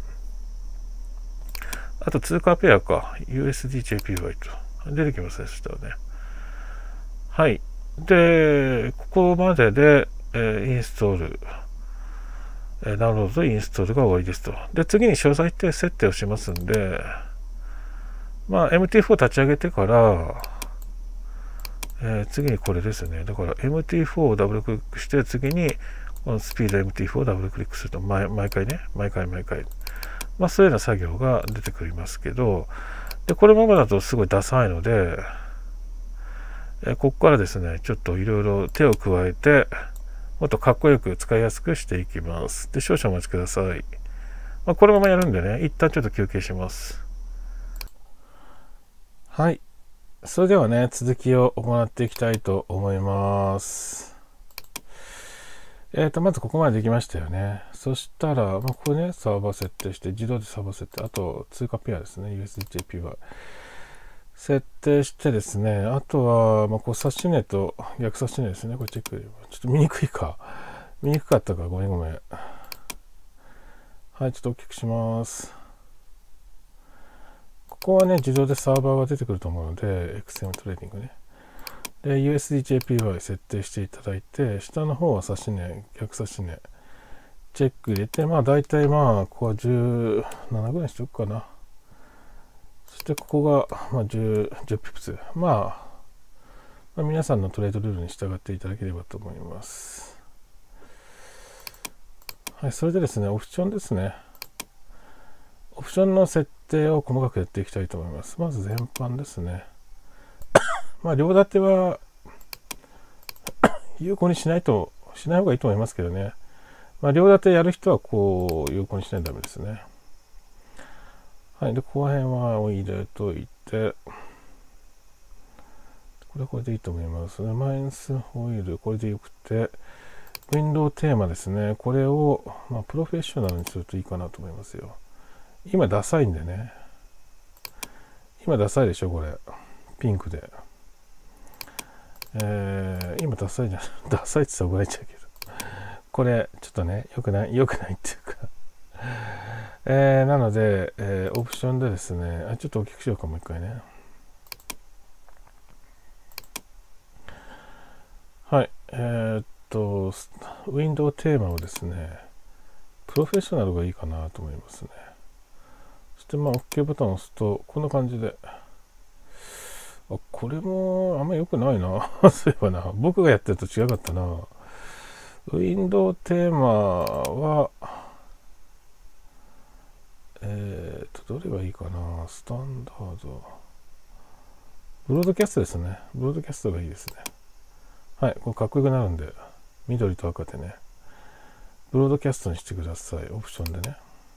あと通貨ペアか。ユーエスディージェーピーワイ と。出てきますね、そしたらね。はい。で、ここまでで、えー、インストール、えー、ダウンロードとインストールが終わりですと。で、次に詳細設定をしますんで、まあ、エムティーフォー 立ち上げてから、えー、次にこれですね。だから エムティーフォー をダブルクリックして、次にこのスピード エムティーフォー をダブルクリックすると、毎, 毎回ね、毎回毎回。まあ、そういうような作業が出てくりますけど、で、このままだとすごいダサいので、えー、ここからですね、ちょっといろいろ手を加えて、もっとかっこよく使いやすくしていきます。で、少々お待ちください。まあ、このままやるんでね、一旦ちょっと休憩します。はい。それではね、続きを行っていきたいと思います。えっと、まずここまでできましたよね。そしたら、まあ、ここね、サーバー設定して、自動でサーバー設定、あと通貨ペアですね、ユーエスディージェーピーワイ。設定してですね、あとは、まあ、こう、差し値と逆差し値ですね。これチェック。ちょっと見にくいか。見にくかったか。ごめんごめん。はい、ちょっと大きくします。ここはね、自動でサーバーが出てくると思うので、エクスエム トレーディングね。で、ユーエスディージェーピーワイ 設定していただいて、下の方は差し値、逆差し値、チェック入れて、まあ大体まあ、ここはじゅうななぐらいにしておくかな。そしてここが、まあ、じゅう、じゅうピプス。まあ、まあ、皆さんのトレードルールに従っていただければと思います。はい、それでですね、オプションですね。オプションの設定を細かくやっていきたいと思います。まず全般ですね。まあ、両立ては有効にしないと、しない方がいいと思いますけどね。まあ、両立てやる人はこう、有効にしないとダメですね。はい。で、この辺は入れといて、これはこれでいいと思います。マイナスホイール、これでよくて、ウィンドウテーマですね。これを、まあ、プロフェッショナルにするといいかなと思いますよ。今、ダサいんでね。今、ダサいでしょ、これ。ピンクで。えー、今、ダサいじゃん。ダサいって言ったら怒られちゃうけど。これ、ちょっとね、良くない、良くないっていうか。えー、なので、えー、オプションでですね、あ、ちょっと大きくしようか、もう一回ね。はい。えー、っと、ウィンドウテーマをですね、プロフェッショナルがいいかなと思いますね。そして、まあ、OK ボタンを押すと、こんな感じで。あ、これもあんま良くないな。そういえばな。僕がやってると違かったな。ウィンドウテーマは、えーと、どれがいいかな。スタンダード。ブロードキャストですね。ブロードキャストがいいですね。はい。これかっこよくなるんで、緑と赤でね。ブロードキャストにしてください。オプションでね。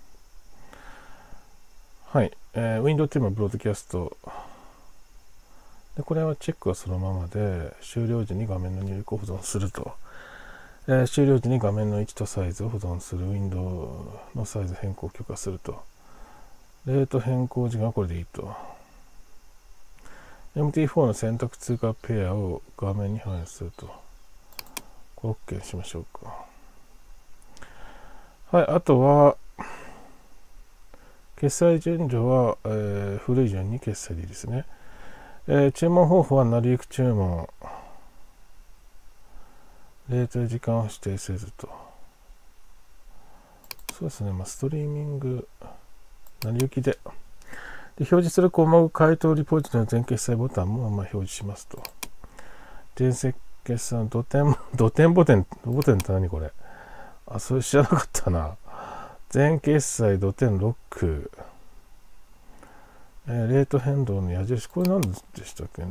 はい。えー、ウィンドウテーマブロードキャスト。で、これはチェックはそのままで、終了時に画面の入力を保存すると。えー、終了時に画面の位置とサイズを保存する。ウィンドウのサイズ変更を許可すると。レート変更時間はこれでいいと。エムティーフォー の選択通貨ペアを画面に反映すると。これ OK にしましょうか。はい、あとは、決済順序は、えー、古い順に決済でいいですね。えー、注文方法は成り行き注文。レートや時間を指定せずと。そうですね、まあ、ストリーミング、成り行きで。で、表示する項目回答リポートの全決済ボタンもまあ表示しますと。全決算、土点、土点ボテン、ボテンって何これ。あ、それ知らなかったな。全決済土点ロック。えー、レート変動の矢印。これ何でしたっけね。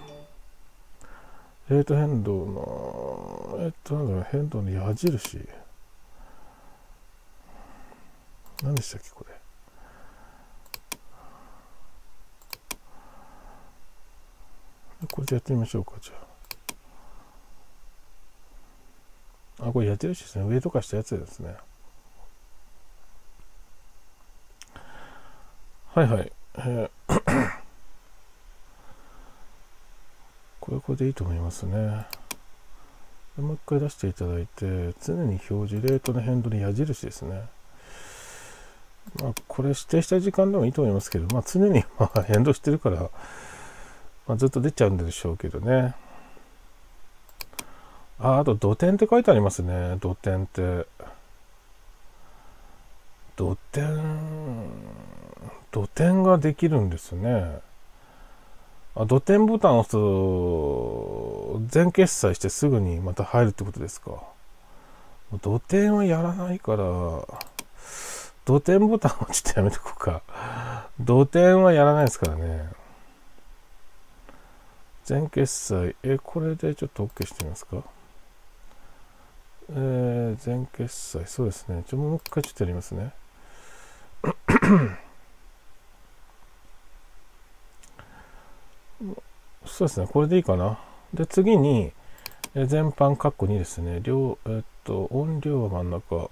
レート変動の、えっと、なんだろう、変動の矢印。何でしたっけ、これ。これでやってみましょうか、じゃあ。あ、これ矢印ですね。上とかしたやつですね。はいはい。えー、これこれでいいと思いますね。もう一回出していただいて、常に表示、レートの変動の矢印ですね。まあ、これ指定した時間でもいいと思いますけど、まあ、常にまあ変動してるから、まあ、ずっと出ちゃうんでしょうけどね。あ、あと土点って書いてありますね。土点って。土点、土点ができるんですね。あ、土点ボタンを押すと、全決済してすぐにまた入るってことですか。土点はやらないから、土点ボタンをちょっとやめとこうか。土点はやらないですからね。全決済、え、これでちょっと OK してみますか。えー、全決済、そうですね。ちょ、もう一回ちょっとやりますね。そうですね。これでいいかな。で、次に、え全般括弧にですね、量、えっと、音量は真ん中。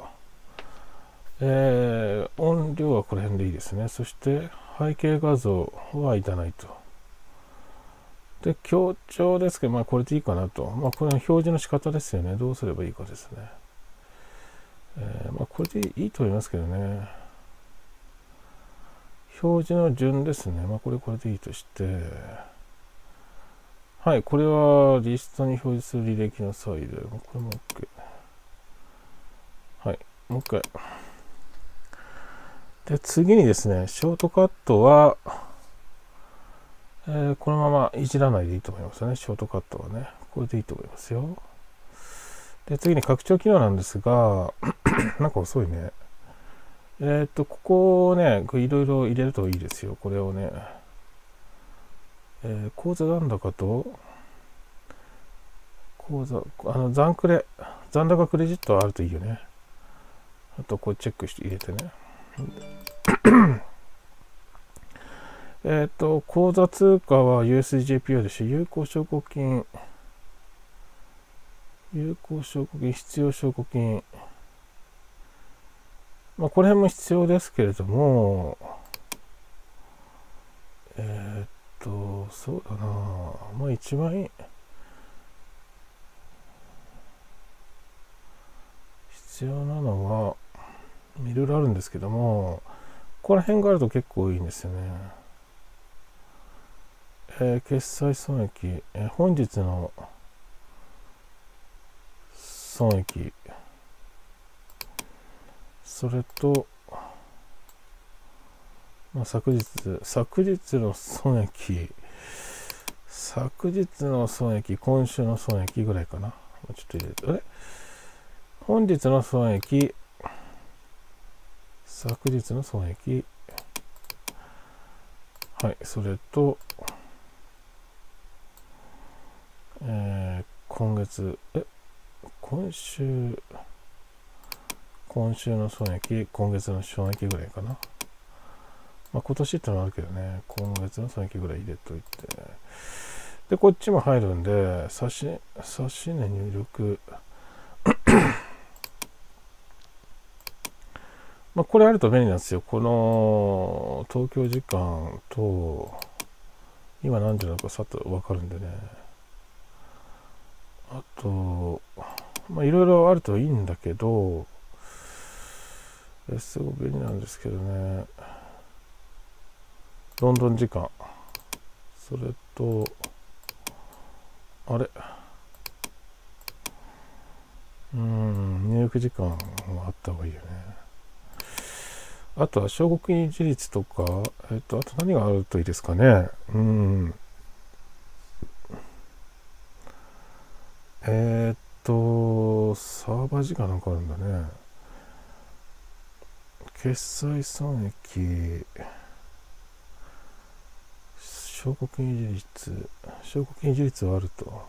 えー、音量はこの辺でいいですね。そして、背景画像はいらないと。で、強調ですけど、まあ、これでいいかなと。まあ、これの表示の仕方ですよね。どうすればいいかですね。えー、まあ、これでいいと思いますけどね。表示の順ですね。まあ、これ、これでいいとして。はい、これはリストに表示する履歴の際で、これも OK。はい、もう一回。で、次にですね、ショートカットは、えー、このままいじらないでいいと思いますよね。ショートカットはね。これでいいと思いますよ。で、次に拡張機能なんですが、なんか遅いね。えっと、ここをね、いろいろ入れるといいですよ。これをね。えー、口座残高と、口座、あの、残クレ、残高クレジットはあるといいよね。あと、これチェックして入れてね。えっと、口座通貨は ユーエスディージェーピーオー でし、有効証拠金、有効証拠金、必要証拠金。まあ、これも必要ですけれども、えー、っと、そうだな。まあ、一番いい。必要なのは、いろいろあるんですけども、ここら辺があると結構いいんですよね。えー、決済損益、えー、本日の損益、それと、まあ、昨日、昨日の損益、昨日の損益、今週の損益ぐらいかな。ちょっと入れて、あれ本日の損益、昨日の損益、はい、それと、えー、今月、え、今週、今週の損益、今月の損益ぐらいかな。まあ、今年ってのもあるけどね、今月の損益ぐらい入れといて。で、こっちも入るんで、差し、差し値入力。まあ、これあると便利なんですよ。この、東京時間と、今何時なのかさっとわかるんでね。あと、まあ、いろいろあるといいんだけど、すごい便利なんですけどね。ロンドン時間。それと、あれうーん、入浴時間もあった方がいいよね。あとは、証拠金維持率とか、えっと、あと何があるといいですかね。うん。 えー、っと、サーバー時間なんかあるんだね。決済損益、証拠金維持率、証拠金維持率はあると。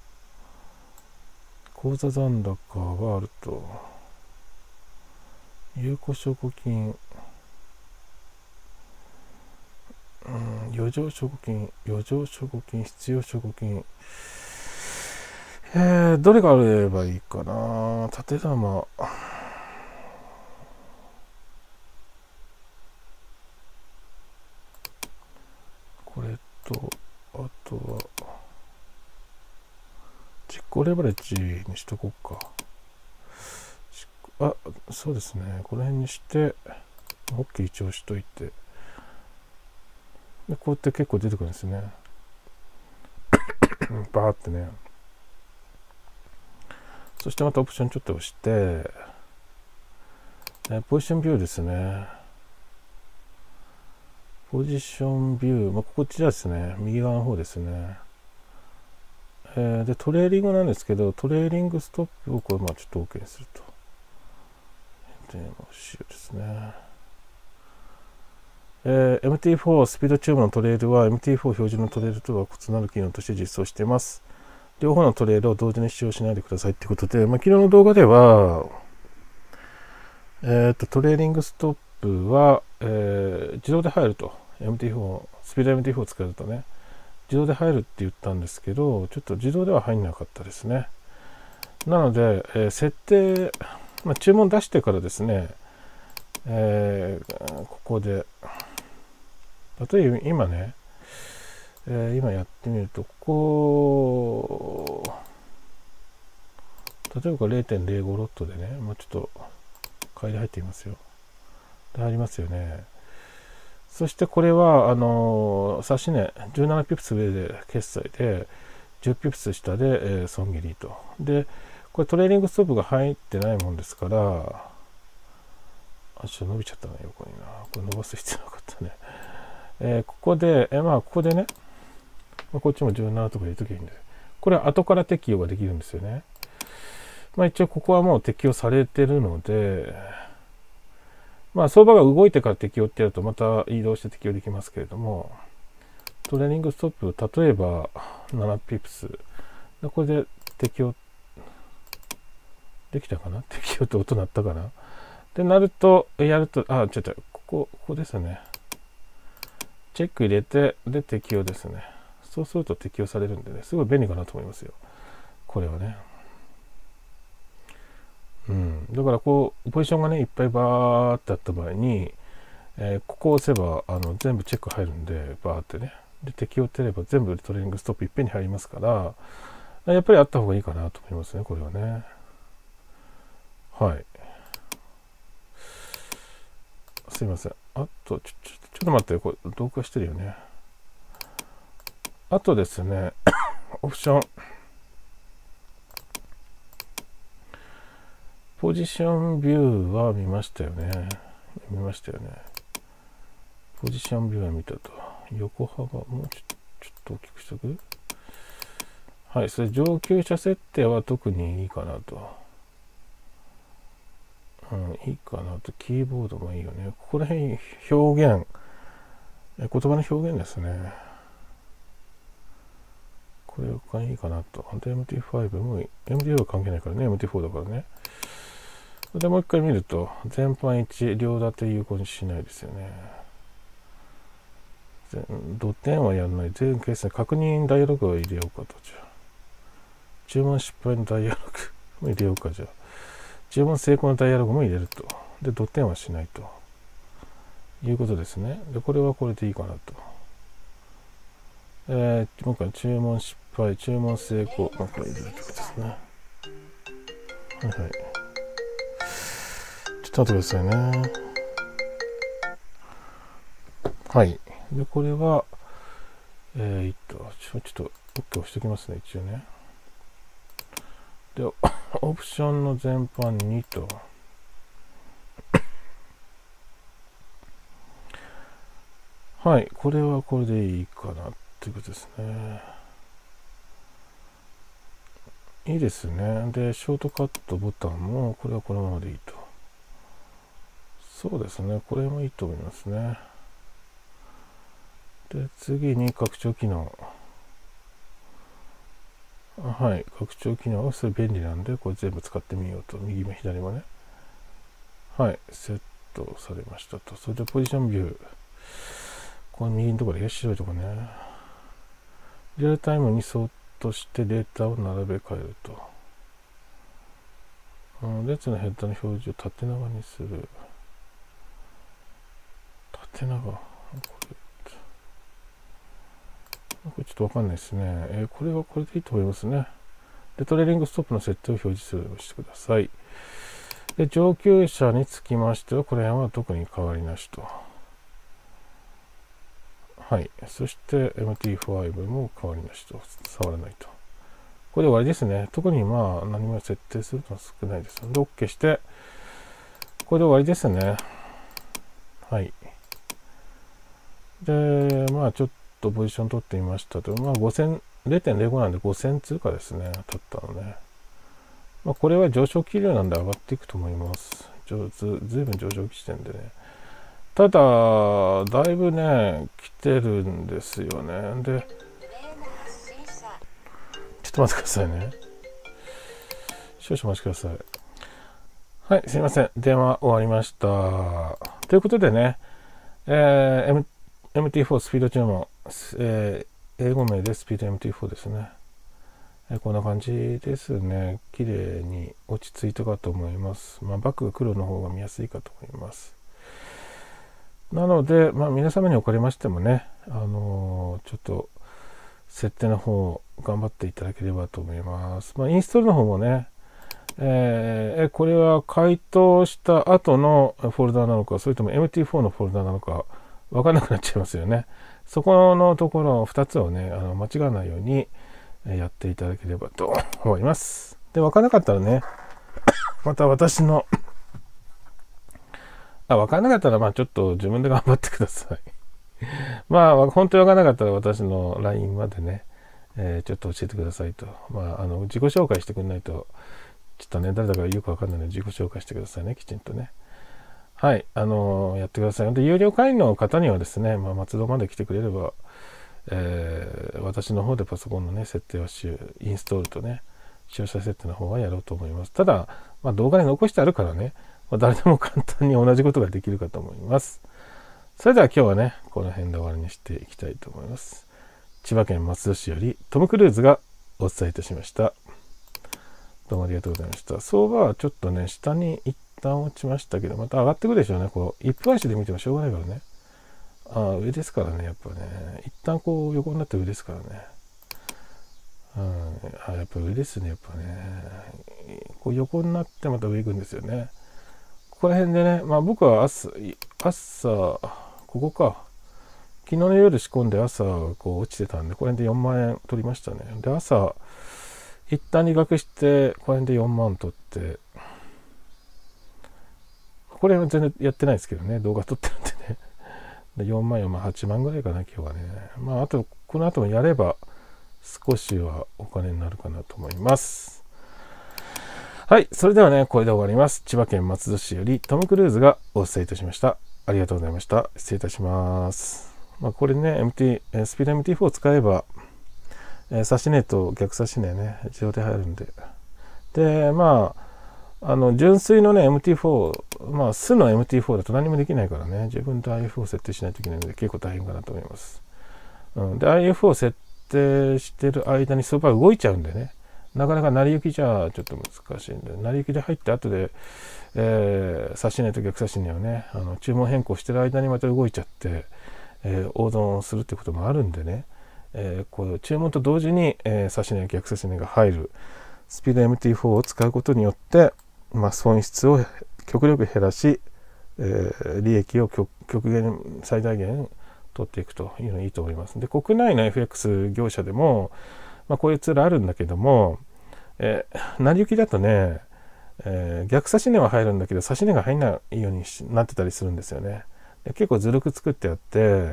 口座残高はあると。有効証拠金、うん、余剰証拠金、余剰証拠金、必要証拠金。えー、どれがあればいいかな。縦玉。これと、あとは、実行レバレッジにしとこうか。あ、そうですね。この辺にして、OK 一応しといて。で、こうやって結構出てくるんですね。バーってね。そしてまたオプションちょっと押して、えポジションビューですね。ポジションビュー、まあ、こちらですね。右側の方ですね。えー、で、トレーリングなんですけど、トレーリングストップをこれ、まあちょっと OK にすると。で、しようですね。えー、エムティーフォー スピードチューブのトレールは エムティーフォー 標準のトレールとは異なる機能として実装しています。両方のトレールを同時に使用しないでくださいということで、まあ、昨日の動画では、えー、とトレーリングストップは、えー、自動で入ると。エムティーフォー、スピード エムティーフォー 使うとね、自動で入るって言ったんですけど、ちょっと自動では入んなかったですね。なので、えー、設定、まあ、注文出してからですね、えー、ここで、例えば今ね、えー、今やってみると、ここ、例えば れいてんれいご ロットでね、まあ、ちょっと、買いで入ってみますよ。で、入りますよね。そしてこれは、あのー、指値、じゅうななピプス上で決済で、じゅうピプス下で、えー、損切りと。で、これトレーリングストップが入ってないもんですから、あ、ちょっと伸びちゃったな、横にな。これ伸ばす必要なかったね。えー、ここで、えー、まあ、ここでね、まあ、こっちもじゅうななとか入れときゃいいんで、これは後から適用ができるんですよね。まあ一応ここはもう適用されてるので、まあ相場が動いてから適用ってやるとまた移動して適用できますけれども、トレーニングストップ、例えばななピプス、これで適用できたかな、適用って音鳴ったかなってなると、やると、あ、ちょっと、ここ、ここですね。チェック入れて、で適用ですね。そうすると適用されるんでね、すごい便利かなと思いますよ。これはね。うん。だからこう、ポジションがね、いっぱいバーってあった場合に、えー、ここを押せばあの全部チェック入るんで、バーってね。で、適用ってやれば全部トレーニングストップいっぺんに入りますから、やっぱりあった方がいいかなと思いますね、これはね。はい。すいません。あと、ちょ、ちょ、ちょっと待って、これ、同化してるよね。あとですね、オプション。ポジションビューは見ましたよね。見ましたよね。ポジションビューは見たと。横幅、もうちょちょっと大きくしとく。はい、それ上級者設定は特にいいかなと。うん、いいかなと。キーボードもいいよね。ここら辺、表現、言葉の表現ですね。これがいいかなと。エムティーファイブ もいい。エムティーファイブ は関係ないからね。エムティーフォー だからね。で、もう一回見ると、全般一致、両立て有効にしないですよね。ド点はやらない。全決済、確認ダイアログは入れようかと。じゃあ。注文失敗のダイアログも入れようか。じゃあ。注文成功のダイアログも入れると。で、ド点はしないと。いうことですね。で、これはこれでいいかなと。えー、もう一回、注文失敗、注文成功。まあ、これ入れるってことですね。はいはい。ちょっと待ってくださいね。はい。で、これは、えー、っと、ちょっと、OK 押しておきますね、一応ね。で、オプションの全般にと。はい、これはこれでいいかなっていうことですね。 いいですね。で、ショートカットボタンも、これはこのままでいいと。そうですね。これもいいと思いますね。で、次に拡張機能。はい。拡張機能はそれ便利なんで、これ全部使ってみようと。右も左もね。はい。セットされましたと。それでポジションビュー。この右のところで白いところね。リアルタイムにそっとしてデータを並べ替えると。うん、列のヘッダーの表示を縦長にする。縦長。これ、これちょっとわかんないですね。えー、これはこれでいいと思いますね。で、トレーリングストップの設定を表示するようにしてください。で、上級者につきましては、これは特に変わりなしと。はい。そして エムティーファイブ も変わりなしと。触らないと。これで終わりですね。特にまあ何も設定するのは少ないです。で、OK して、これで終わりですね。はい。で、まあちょっとポジション取ってみましたと。まあごせん、れいてんれいご なんでごせん通貨ですね。取ったのね。まあこれは上昇気流なんで上がっていくと思います。ず, ずいぶん上昇基点でね。ただ、だいぶね、来てるんですよね。で、ちょっと待ってくださいね。少々お待ちください。はい、すいません。電話終わりました。ということでね、えー、M、エムティーフォー スピード注文、えー、英語名でスピード エムティーフォー ですね。えー、こんな感じですね。綺麗に落ち着いたかと思います。まあ、バックが黒の方が見やすいかと思います。なので、まあ、皆様におかれましてもね、あのー、ちょっと設定の方頑張っていただければと思います。まあ、インストールの方もね、えー、これは解凍した後のフォルダーなのか、それとも エムティーフォー のフォルダーなのか、分からなくなっちゃいますよね。そこのところふたつをね、あの間違わないようにやっていただければと思います。で、分からなかったらね、また私のあ、分からなかったら、まあちょっと自分で頑張ってください。まあ本当に分からなかったら私の ライン までね、えー、ちょっと教えてくださいと。まああの自己紹介してくれないと、ちょっとね、誰だかよく分かんないので自己紹介してくださいね、きちんとね。はい、あのー、やってください。で、有料会員の方にはですね、まあ、松戸まで来てくれれば、えー、私の方でパソコンのね、設定をし、インストールとね、使用者設定の方はやろうと思います。ただ、まあ、動画に残してあるからね、まあ、誰でも簡単に同じことができるかと思います。それでは今日はね、この辺で終わりにしていきたいと思います。千葉県松戸市よりトム・クルーズがお伝えいたしました。どうもありがとうございました。相場はちょっとね、下に一旦落ちましたけど、また上がってくるでしょうね。こう、一分足で見てもしょうがないからね。ああ、上ですからね、やっぱね。一旦こう、横になって上ですからね。うん、あやっぱ上ですね、やっぱね。こう横になってまた上行くんですよね。ここら辺でね、まあ僕は朝、朝、ここか。昨日の夜仕込んで朝こう落ちてたんで、これでよんまんえん取りましたね。で、朝、一旦利確して、これでよんまん取って、これは全然やってないですけどね、動画撮ってるんでね。でよんまん、よんまん、はちまんぐらいかな、今日はね。まあ、あと、この後もやれば、少しはお金になるかなと思います。はい、それではね、これで終わります。千葉県松戸市よりトム・クルーズがお伝えいたしました。ありがとうございました。失礼いたします。まあ、これね、エムティー、スピード エムティーフォー を使えば、えー、差し値と逆差し値ね、自動で入るんで。で、まあ、あの、純粋のね、エムティーフォー、まあ、素の エムティーフォー だと何もできないからね、自分で アイエフオー 設定しないといけないので、結構大変かなと思います。うん、で、アイエフオー 設定してる間に相場動いちゃうんでね、なかなか成り行きじゃちょっと難しいんで、成り行きで入って後で、えー、差し値と逆差し値をね、あの注文変更してる間にまた動いちゃって、えー、大損するってこともあるんでね、えー、こう注文と同時に、えー、差し値逆差し値が入るスピード エムティーフォー を使うことによって、まあ、損失を極力減らし、えー、利益を 極, 極限最大限取っていくというのがいいと思います。で、国内の エフエックス 業者でも、まあ、こういうツールあるんだけども、えー、成り行きだとね、えー、逆差し値は入るんだけど差し値が入んないようになってたりするんですよね。で結構ずるく作ってあって、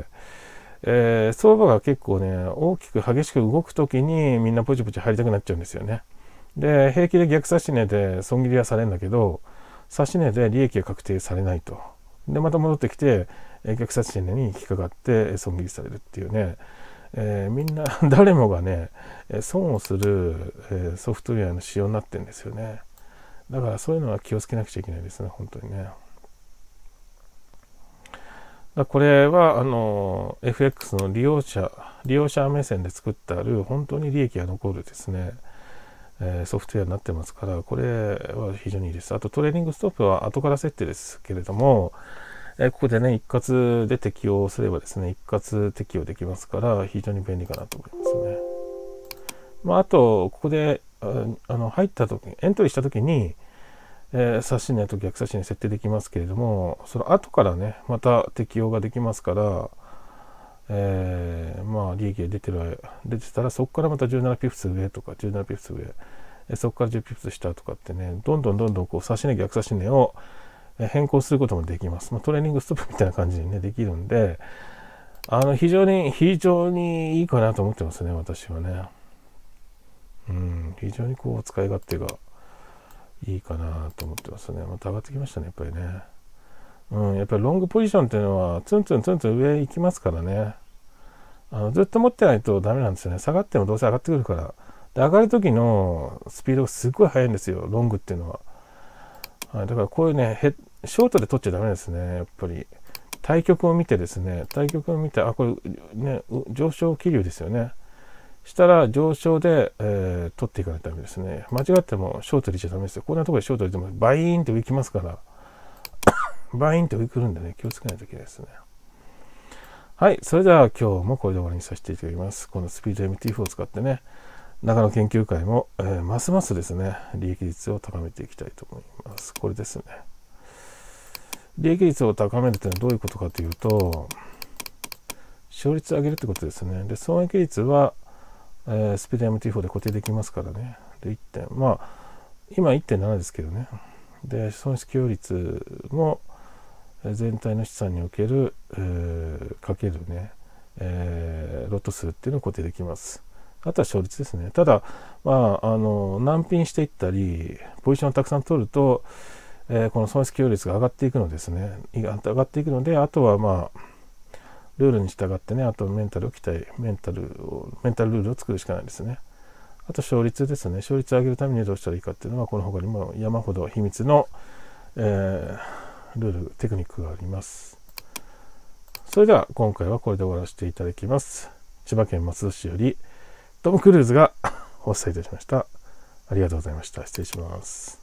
えー、相場が結構ね大きく激しく動くときにみんなポチポチ入りたくなっちゃうんですよね。 で、平気で逆指値で損切りはされるんだけど、指値で利益が確定されないと。で、また戻ってきて、逆指値に引っかかって損切りされるっていうね、えー、みんな誰もがね、損をする、えー、ソフトウェアの仕様になってるんですよね。だからそういうのは気をつけなくちゃいけないですね、本当にね。だこれはあの エフエックス の利用者利用者目線で作ってある本当に利益が残るですね、えー、ソフトウェアになってますから、これは非常にいいです。あとトレーニングストップは後から設定ですけれども、えー、ここでね一括で適用すればですね、一括適用できますから非常に便利かなと思いますね。まあ、あとここでああの入った時エントリーした時にえー、指値と逆指値設定できますけれども、その後からねまた適用ができますから、えー、まあ利益が出てる出てたらそこからまたじゅうななピプス上とかじゅうななピプス上、えー、そこからじゅうピプス下とかってね、どんどんどんどんこう指値逆指値を変更することもできます。まあ、トレーニングストップみたいな感じにねできるんで、あの非常に非常にいいかなと思ってますね、私はね。うん、非常にこう使い勝手がいいかなと思ってますね。また上がってきましたね、やっぱりね。うん、やっぱりロングポジションっていうのはツンツンツンツン上行きますからね。あのずっと持ってないとダメなんですよね。下がってもどうせ上がってくるから。で、上がる時のスピードがすごい速いんですよ、ロングっていうのは。はい、だからこういうね、ヘショートで取っちゃダメですね、やっぱり。対極を見てですね、対極を見て、あ、これね、上昇気流ですよね。したら上昇で、えー、取っていかないとダメですね。間違ってもショート入れちゃダメですよ。こんなところでショート入れてもバイーンって浮きますから、バイーンって浮くるんでね、気をつけないといけないですね。はい、それでは今日もこれで終わりにさせていただきます。このスピード エムティーフォー を使ってね、長野研究会も、えー、ますますですね、利益率を高めていきたいと思います。これですね。利益率を高めるというのはどういうことかというと、勝率を上げるってことですね。で、損益率はえー、スピード エムティーフォー で固定できますからね。で、いってん、まあ、今 いってんなな ですけどね。で、損失許容率も全体の資産における、えー、かけるね、えー、ロット数っていうのを固定できます。あとは勝率ですね。ただ、まあ、あの、難品していったり、ポジションをたくさん取ると、えー、この損失許容率が上がっていくのですね。上がっていくので、あとはまあ、ルールに従ってね、あとメンタルを鍛え、メンタルを、メンタルルールを作るしかないですね。あと勝率ですね。勝率を上げるためにどうしたらいいかっていうのは、この他にも山ほど秘密の、えー、ルール、テクニックがあります。それでは今回はこれで終わらせていただきます。千葉県松戸市よりトム・クルーズがお伝えいたしました。ありがとうございました。失礼します。